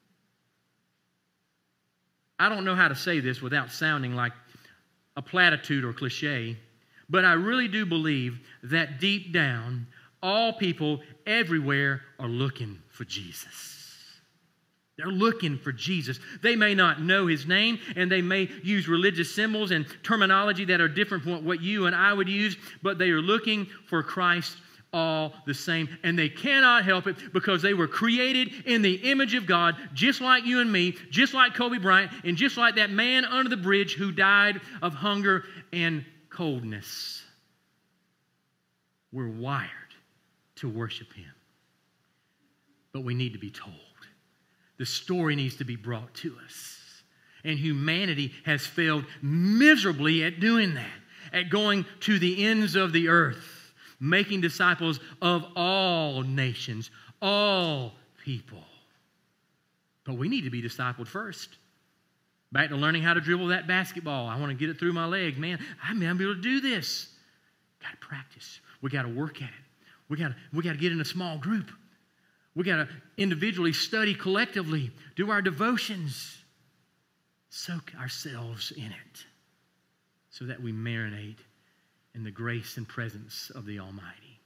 I don't know how to say this without sounding like a platitude or cliche, but I really do believe that deep down, all people everywhere are looking for Jesus. They're looking for Jesus. They may not know His name, and they may use religious symbols and terminology that are different from what you and I would use, but they are looking for Christ all the same. And they cannot help it because they were created in the image of God, just like you and me, just like Kobe Bryant, and just like that man under the bridge who died of hunger and coldness. We're wired to worship Him. But we need to be told. The story needs to be brought to us. And humanity has failed miserably at doing that, at going to the ends of the earth, making disciples of all nations, all people. But we need to be discipled first. Back to learning how to dribble that basketball. I want to get it through my leg. Man, I may not be able to do this. Got to practice. We got to work at it. We got to get in a small group. We got to individually study collectively, do our devotions, soak ourselves in it so that we marinate in the grace and presence of the Almighty.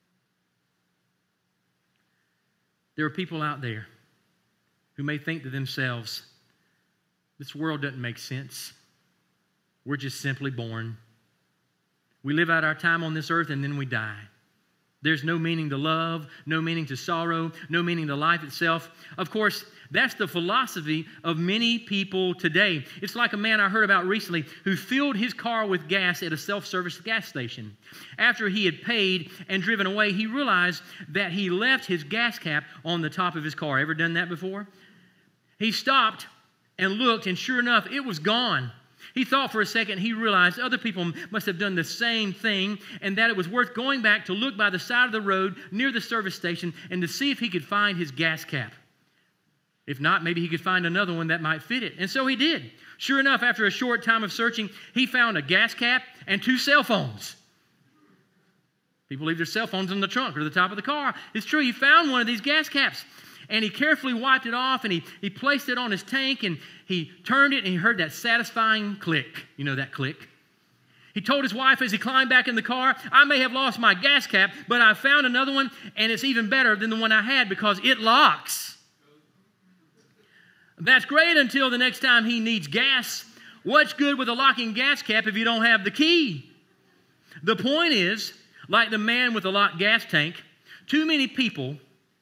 There are people out there who may think to themselves, this world doesn't make sense. We're just simply born. We live out our time on this earth and then we die. There's no meaning to love, no meaning to sorrow, no meaning to life itself. Of course, that's the philosophy of many people today. It's like a man I heard about recently who filled his car with gas at a self-service gas station. After he had paid and driven away, he realized that he left his gas cap on the top of his car. Ever done that before? He stopped and looked, and sure enough, it was gone. He thought for a second, he realized other people must have done the same thing and that it was worth going back to look by the side of the road near the service station and to see if he could find his gas cap. If not, maybe he could find another one that might fit it. And so he did. Sure enough, after a short time of searching, he found a gas cap and 2 cell phones. People leave their cell phones in the trunk or the top of the car. It's true, he found one of these gas caps. And he carefully wiped it off, and he placed it on his tank, and he turned it, and he heard that satisfying click. You know that click? He told his wife as he climbed back in the car, I may have lost my gas cap, but I found another one, and it's even better than the one I had because it locks. That's great until the next time he needs gas. What's good with a locking gas cap if you don't have the key? The point is, like the man with the locked gas tank, to many people,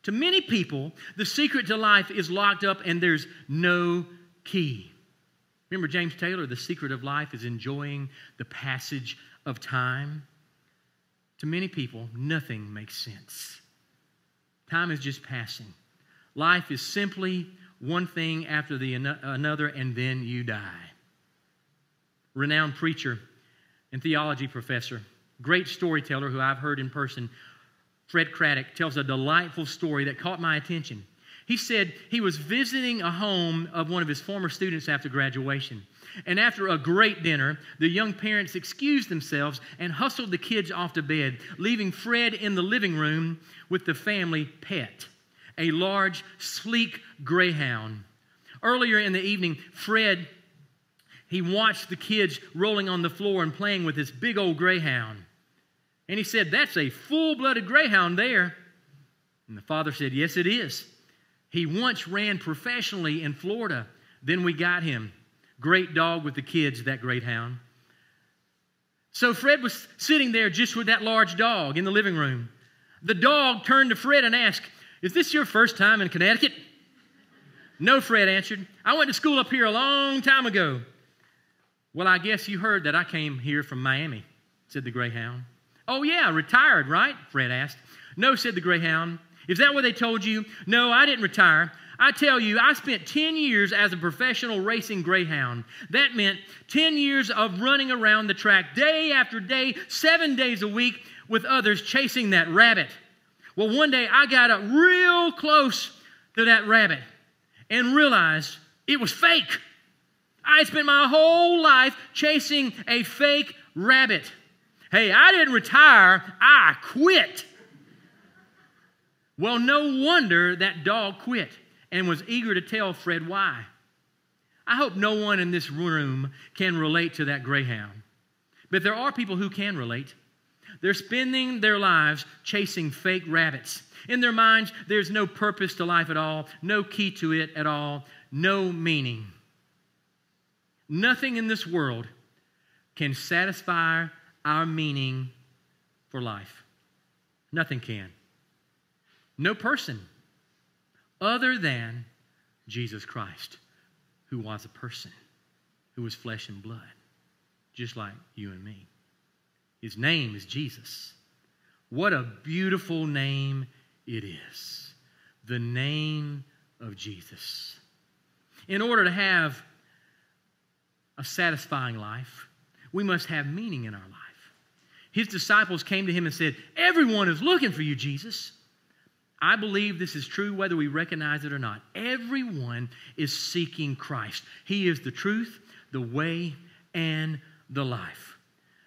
the secret to life is locked up and there's no key. Remember James Taylor, the secret of life is enjoying the passage of time. To many people, nothing makes sense. Time is just passing. Life is simply one thing after another, and then you die. Renowned preacher and theology professor, great storyteller who I've heard in person, Fred Craddock, tells a delightful story that caught my attention. He said he was visiting a home of one of his former students after graduation. And after a great dinner, the young parents excused themselves and hustled the kids off to bed, leaving Fred in the living room with the family pet, a large, sleek greyhound. Earlier in the evening, Fred, he watched the kids rolling on the floor and playing with this big old greyhound. And he said, that's a full-blooded greyhound there. And the father said, yes, it is. He once ran professionally in Florida. Then we got him. Great dog with the kids, that greyhound. So Fred was sitting there just with that large dog in the living room. The dog turned to Fred and asked, is this your first time in Connecticut? No, Fred answered. I went to school up here a long time ago. Well, I guess you heard that I came here from Miami, said the greyhound. Oh, yeah, retired, right? Fred asked. No, said the greyhound. Is that what they told you? No, I didn't retire. I tell you, I spent 10 years as a professional racing greyhound. That meant 10 years of running around the track day after day, 7 days a week with others chasing that rabbit. Well, one day I got up real close to that rabbit and realized it was fake. I spent my whole life chasing a fake rabbit. Hey, I didn't retire, I quit. Well, no wonder that dog quit and was eager to tell Fred why. I hope no one in this room can relate to that greyhound. But there are people who can relate. They're spending their lives chasing fake rabbits. In their minds, there's no purpose to life at all, no key to it at all, no meaning. Nothing in this world can satisfy our meaning for life. Nothing can. No person other than Jesus Christ, who was a person, who was flesh and blood, just like you and me. His name is Jesus. What a beautiful name it is. The name of Jesus. In order to have a satisfying life, we must have meaning in our life. His disciples came to him and said, everyone is looking for you, Jesus. I believe this is true whether we recognize it or not. Everyone is seeking Christ. He is the truth, the way, and the life.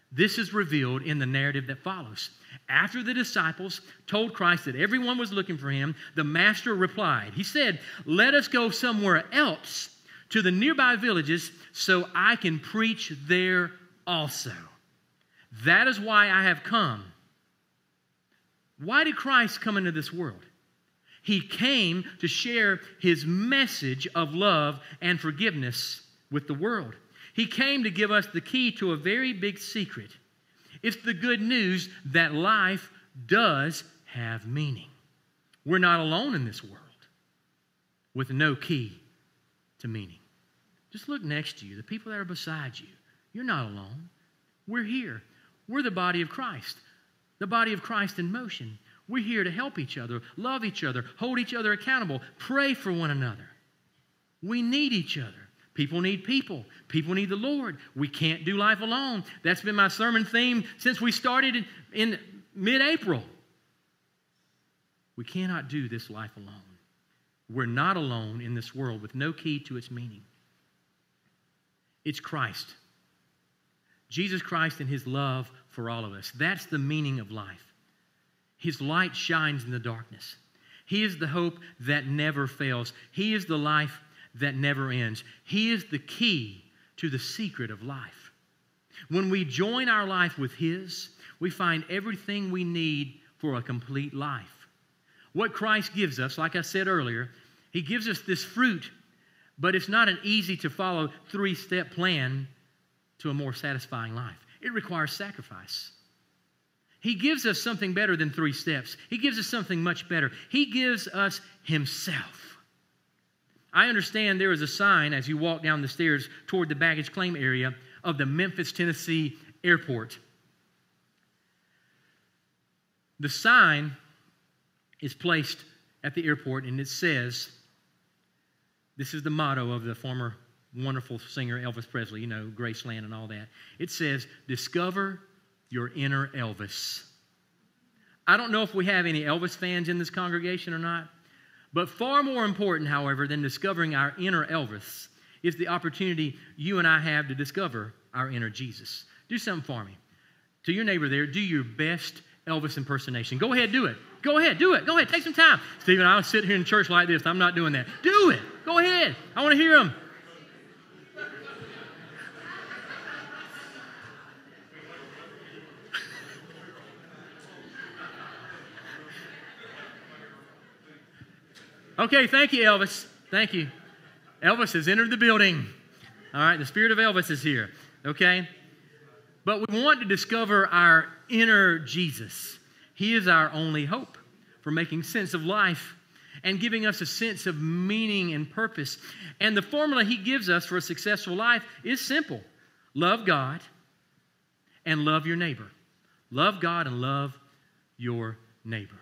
This is revealed in the narrative that follows. After the disciples told Christ that everyone was looking for him, the master replied. He said, "Let us go somewhere else to the nearby villages so I can preach there also. That is why I have come." Why did Christ come into this world? He came to share his message of love and forgiveness with the world. He came to give us the key to a very big secret. It's the good news that life does have meaning. We're not alone in this world with no key to meaning. Just look next to you, the people that are beside you. You're not alone. We're here. We're the body of Christ in motion. We're here to help each other, love each other, hold each other accountable, pray for one another. We need each other. People need people. People need the Lord. We can't do life alone. That's been my sermon theme since we started in mid-April. We cannot do this life alone. We're not alone in this world with no key to its meaning. It's Christ. Jesus Christ and his love for all of us. That's the meaning of life. His light shines in the darkness. He is the hope that never fails. He is the life that never ends. He is the key to the secret of life. When we join our life with his, we find everything we need for a complete life. What Christ gives us, like I said earlier, he gives us this fruit, but it's not an easy to follow 3-step plan to a more satisfying life. It requires sacrifice. He gives us something better than 3 steps. He gives us something much better. He gives us himself. I understand there is a sign as you walk down the stairs toward the baggage claim area of the Memphis, Tennessee airport. The sign is placed at the airport and it says, this is the motto of the former wonderful singer Elvis Presley, you know, Graceland and all that. It says, "Discover your inner Elvis." I don't know if we have any Elvis fans in this congregation or not, but far more important, however, than discovering our inner Elvis is the opportunity you and I have to discover our inner Jesus. Do something for me. To your neighbor there, do your best Elvis impersonation. Go ahead, do it. Go ahead, do it. Go ahead, take some time. Stephen, I'll sit here in church like this. I'm not doing that. Do it. Go ahead. I want to hear him. Okay, thank you, Elvis. Thank you. Elvis has entered the building. All right, the spirit of Elvis is here. Okay? But we want to discover our inner Jesus. He is our only hope for making sense of life and giving us a sense of meaning and purpose. And the formula he gives us for a successful life is simple. Love God and love your neighbor. Love God and love your neighbor.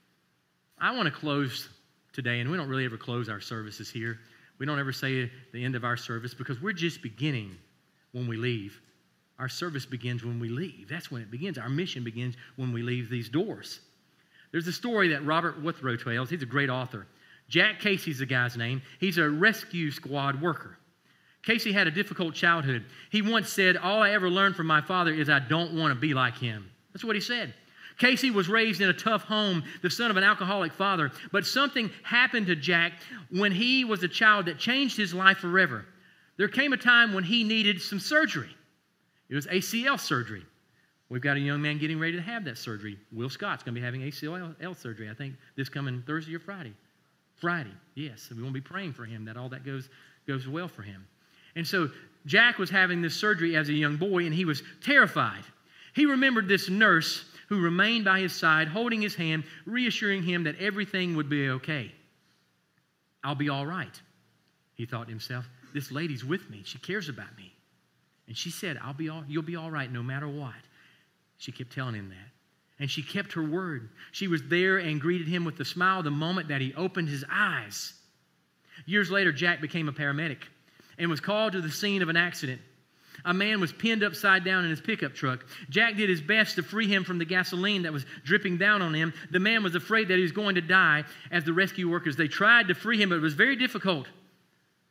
I want to close today, and we don't really ever close our services here. We don't ever say the end of our service because we're just beginning when we leave. Our service begins when we leave. That's when it begins. Our mission begins when we leave these doors. There's a story that Robert Withrow tells. He's a great author. Jack Casey's the guy's name. He's a rescue squad worker. Casey had a difficult childhood. He once said, "All I ever learned from my father is I don't want to be like him." That's what he said. Casey was raised in a tough home, the son of an alcoholic father. But something happened to Jack when he was a child that changed his life forever. There came a time when he needed some surgery. It was ACL surgery. We've got a young man getting ready to have that surgery. Will Scott's going to be having ACL surgery, I think, this coming Thursday or Friday. Friday, yes. So we want to be praying for him that all that goes well for him. And so Jack was having this surgery as a young boy, and he was terrified. He remembered this nurse who remained by his side, holding his hand, reassuring him that everything would be okay. "I'll be all right," he thought to himself. "This lady's with me. She cares about me. And she said, you'll be all right no matter what." She kept telling him that. And she kept her word. She was there and greeted him with a smile the moment that he opened his eyes. Years later, Jack became a paramedic and was called to the scene of an accident. A man was pinned upside down in his pickup truck. Jack did his best to free him from the gasoline that was dripping down on him. The man was afraid that he was going to die as the rescue workers. They tried to free him, but it was very difficult.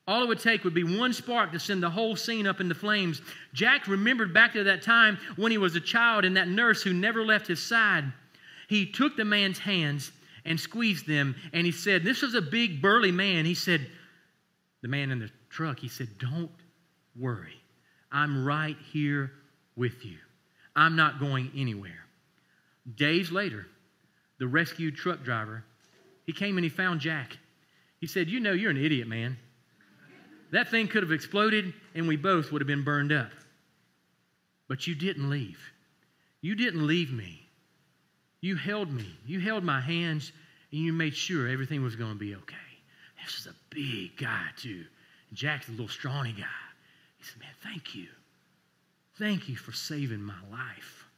All it would take would be one spark to send the whole scene up into flames. Jack remembered back to that time when he was a child and that nurse who never left his side. He took the man's hands and squeezed them, and he said, this was a big, burly man. He said, the man in the truck, he said, don't worry. I'm right here with you. I'm not going anywhere. Days later, the rescued truck driver, he came and he found Jack. He said, you know, you're an idiot, man. That thing could have exploded and we both would have been burned up. But you didn't leave. You didn't leave me. You held me. You held my hands and you made sure everything was going to be okay. This is a big guy, too. Jack's a little scrawny guy. He said, man, thank you. Thank you for saving my life.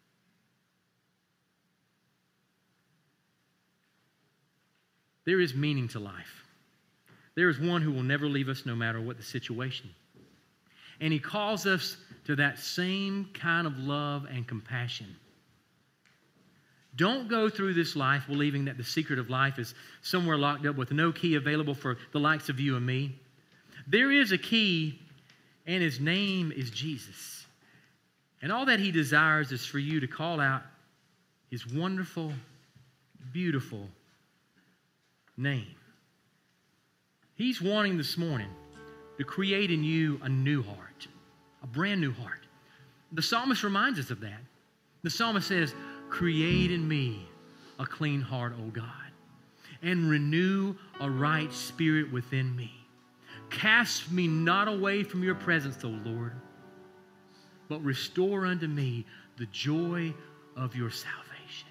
There is meaning to life. There is one who will never leave us no matter what the situation. And he calls us to that same kind of love and compassion. Don't go through this life believing that the secret of life is somewhere locked up with no key available for the likes of you and me. There is a key, and his name is Jesus. And all that he desires is for you to call out his wonderful, beautiful name. He's wanting this morning to create in you a new heart, a brand new heart. The psalmist reminds us of that. The psalmist says, create in me a clean heart, O God, and renew a right spirit within me. Cast me not away from your presence, O Lord, but restore unto me the joy of your salvation.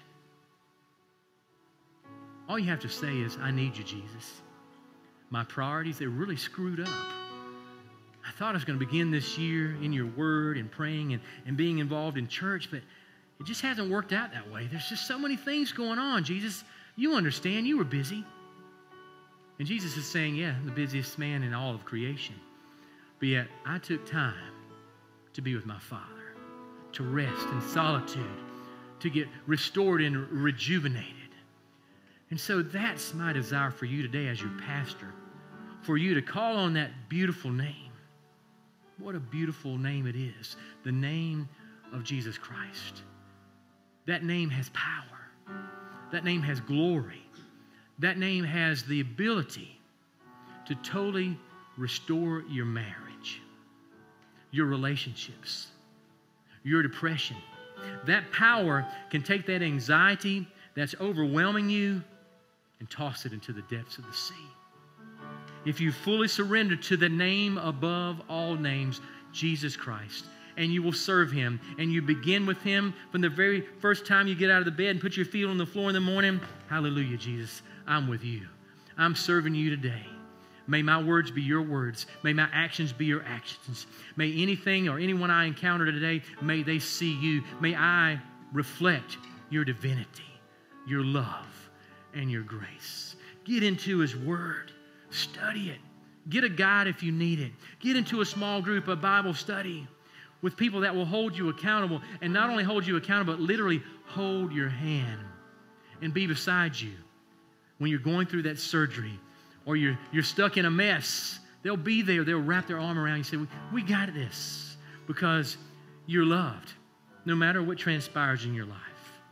All you have to say is, I need you, Jesus. My priorities, they're really screwed up. I thought I was going to begin this year in your word and praying and being involved in church, but it just hasn't worked out that way. There's just so many things going on. Jesus, you understand. You were busy. And Jesus is saying, yeah, the busiest man in all of creation. But yet, I took time to be with my Father, to rest in solitude, to get restored and rejuvenated. And so that's my desire for you today as your pastor, for you to call on that beautiful name. What a beautiful name it is, the name of Jesus Christ. That name has power. That name has glory. That name has the ability to totally restore your marriage, your relationships, your depression. That power can take that anxiety that's overwhelming you and toss it into the depths of the sea. If you fully surrender to the name above all names, Jesus Christ, and you will serve him, and you begin with him from the very first time you get out of the bed and put your feet on the floor in the morning, hallelujah, Jesus, I'm with you. I'm serving you today. May my words be your words. May my actions be your actions. May anything or anyone I encounter today, may they see you. May I reflect your divinity, your love, and your grace. Get into his word. Study it. Get a guide if you need it. Get into a small group, a Bible study with people that will hold you accountable, and not only hold you accountable, but literally hold your hand and be beside you when you're going through that surgery or you're stuck in a mess. They'll be there. They'll wrap their arm around you and say, we got this, because you're loved no matter what transpires in your life.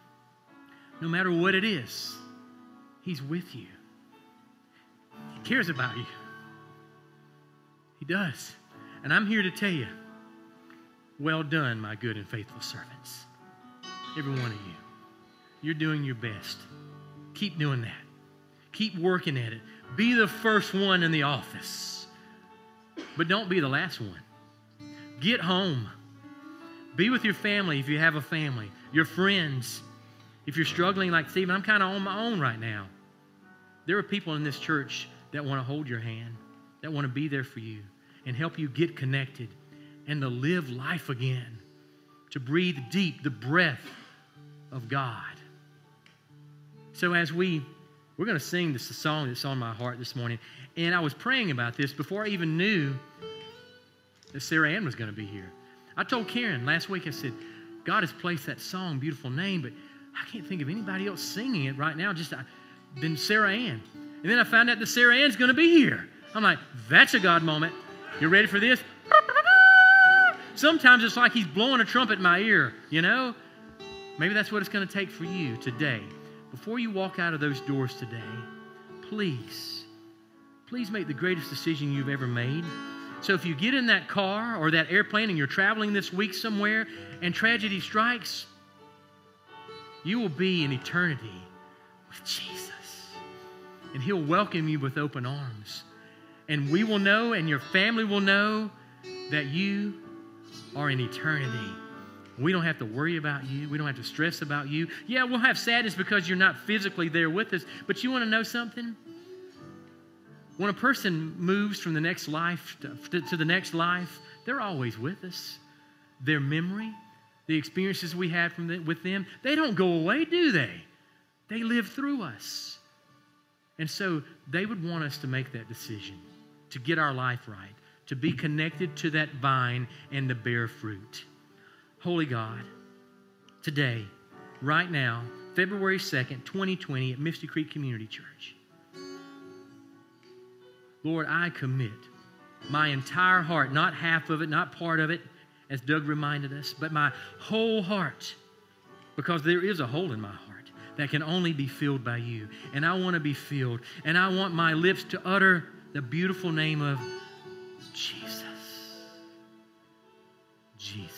No matter what it is, he's with you. He cares about you. He does. And I'm here to tell you, well done, my good and faithful servants. Every one of you. You're doing your best. Keep doing that. Keep working at it. Be the first one in the office. But don't be the last one. Get home. Be with your family if you have a family. Your friends. If you're struggling like Stephen, I'm kind of on my own right now. There are people in this church that want to hold your hand, that want to be there for you and help you get connected and to live life again, to breathe deep the breath of God. So as we're going to sing this song that's on my heart this morning, and I was praying about this before I even knew that Sarah Ann was going to be here. I told Karen last week, I said, God has placed that song, Beautiful Name, but I can't think of anybody else singing it right now than Sarah Ann. And then I found out that Sarah Ann's going to be here. I'm like, that's a God moment. You ready for this? Sometimes it's like he's blowing a trumpet in my ear, you know? Maybe that's what it's going to take for you today. Before you walk out of those doors today, please make the greatest decision you've ever made. So if you get in that car or that airplane and you're traveling this week somewhere and tragedy strikes, you will be in eternity with Jesus. And he'll welcome you with open arms. And we will know, and your family will know, that you are in eternity. We don't have to worry about you. We don't have to stress about you. Yeah, we'll have sadness because you're not physically there with us. But you want to know something? When a person moves from the next life to the next life, they're always with us. Their memory, the experiences we had with them, they don't go away, do they? They live through us. And so they would want us to make that decision, to get our life right, to be connected to that vine and to bear fruit. Holy God, today, right now, February 2nd, 2020 at Misty Creek Community Church, Lord, I commit my entire heart, not half of it, not part of it, as Doug reminded us, but my whole heart, because there is a hole in my heart that can only be filled by you. And I want to be filled, and I want my lips to utter the beautiful name of Jesus. Jesus.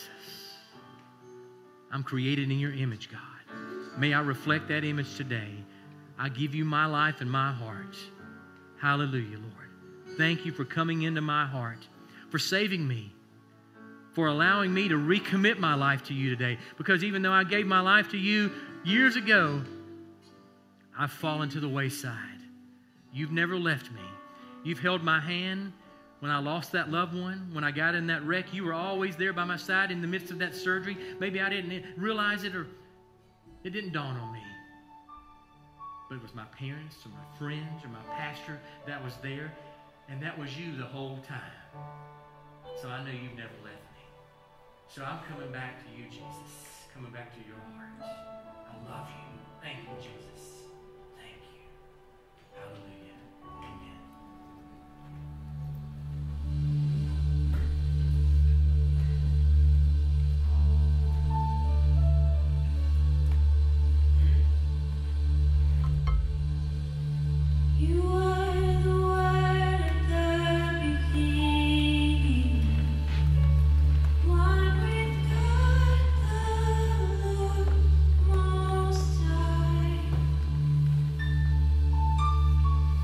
I'm created in your image, God. May I reflect that image today. I give you my life and my heart. Hallelujah, Lord. Thank you for coming into my heart, for saving me, for allowing me to recommit my life to you today. Because even though I gave my life to you years ago, I've fallen to the wayside. You've never left me. You've held my hand when I lost that loved one, when I got in that wreck. You were always there by my side in the midst of that surgery. Maybe I didn't realize it, or it didn't dawn on me. But it was my parents or my friends or my pastor that was there, and that was you the whole time. So I know you've never left me. So I'm coming back to you, Jesus, coming back to your heart. I love you. Thank you, Jesus. Thank you. Hallelujah. Amen. You are the Word at the beginning, one with God the Lord Most High.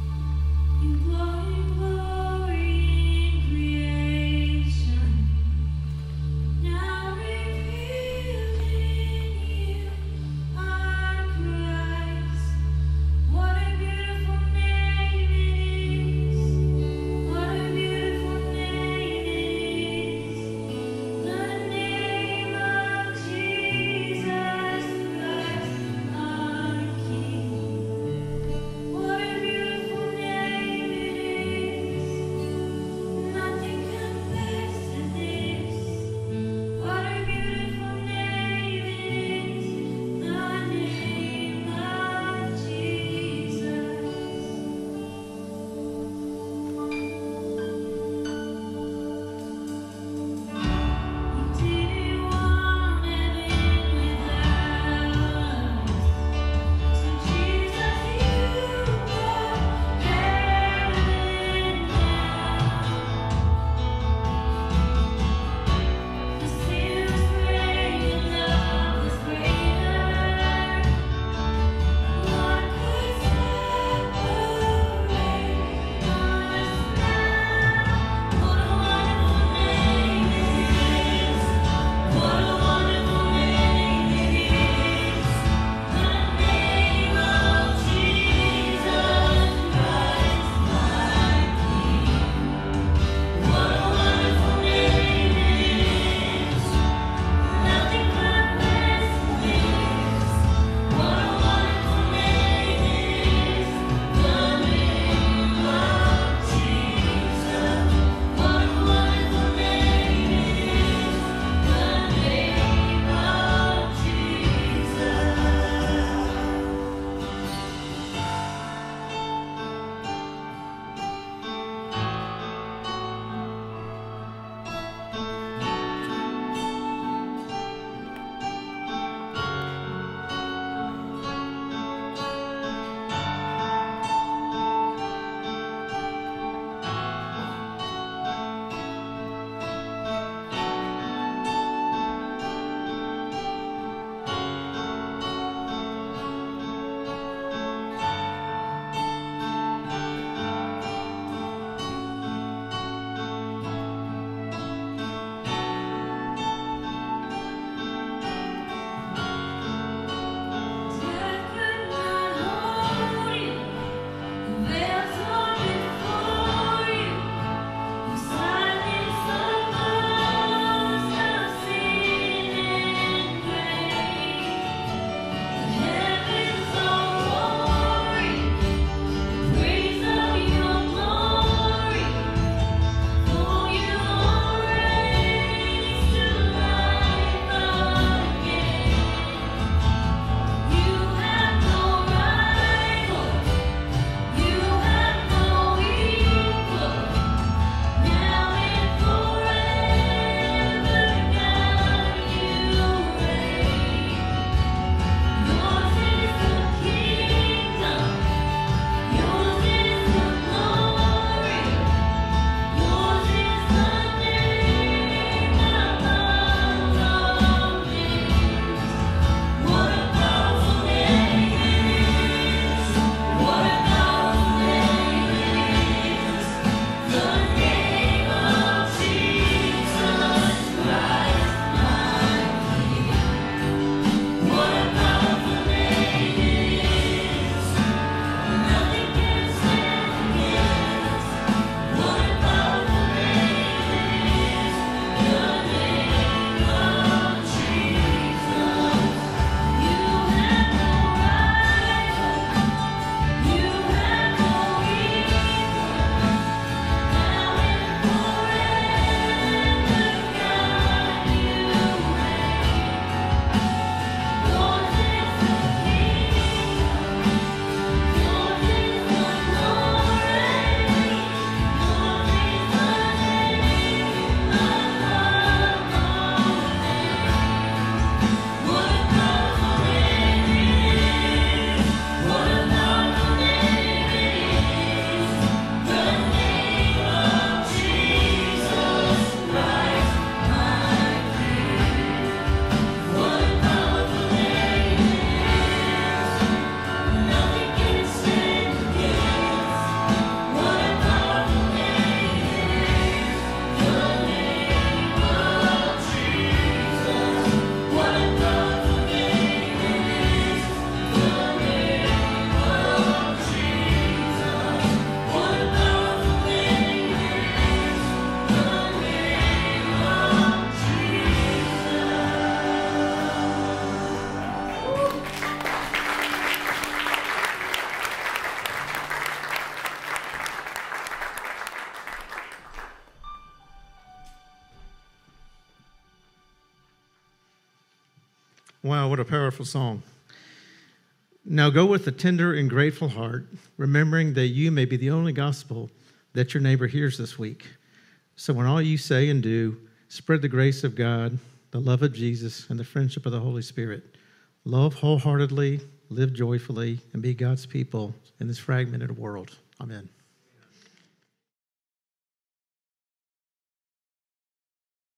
Wow, what a powerful song. Now go with a tender and grateful heart, remembering that you may be the only gospel that your neighbor hears this week. So when all you say and do, spread the grace of God, the love of Jesus, and the friendship of the Holy Spirit. Love wholeheartedly, live joyfully, and be God's people in this fragmented world. Amen.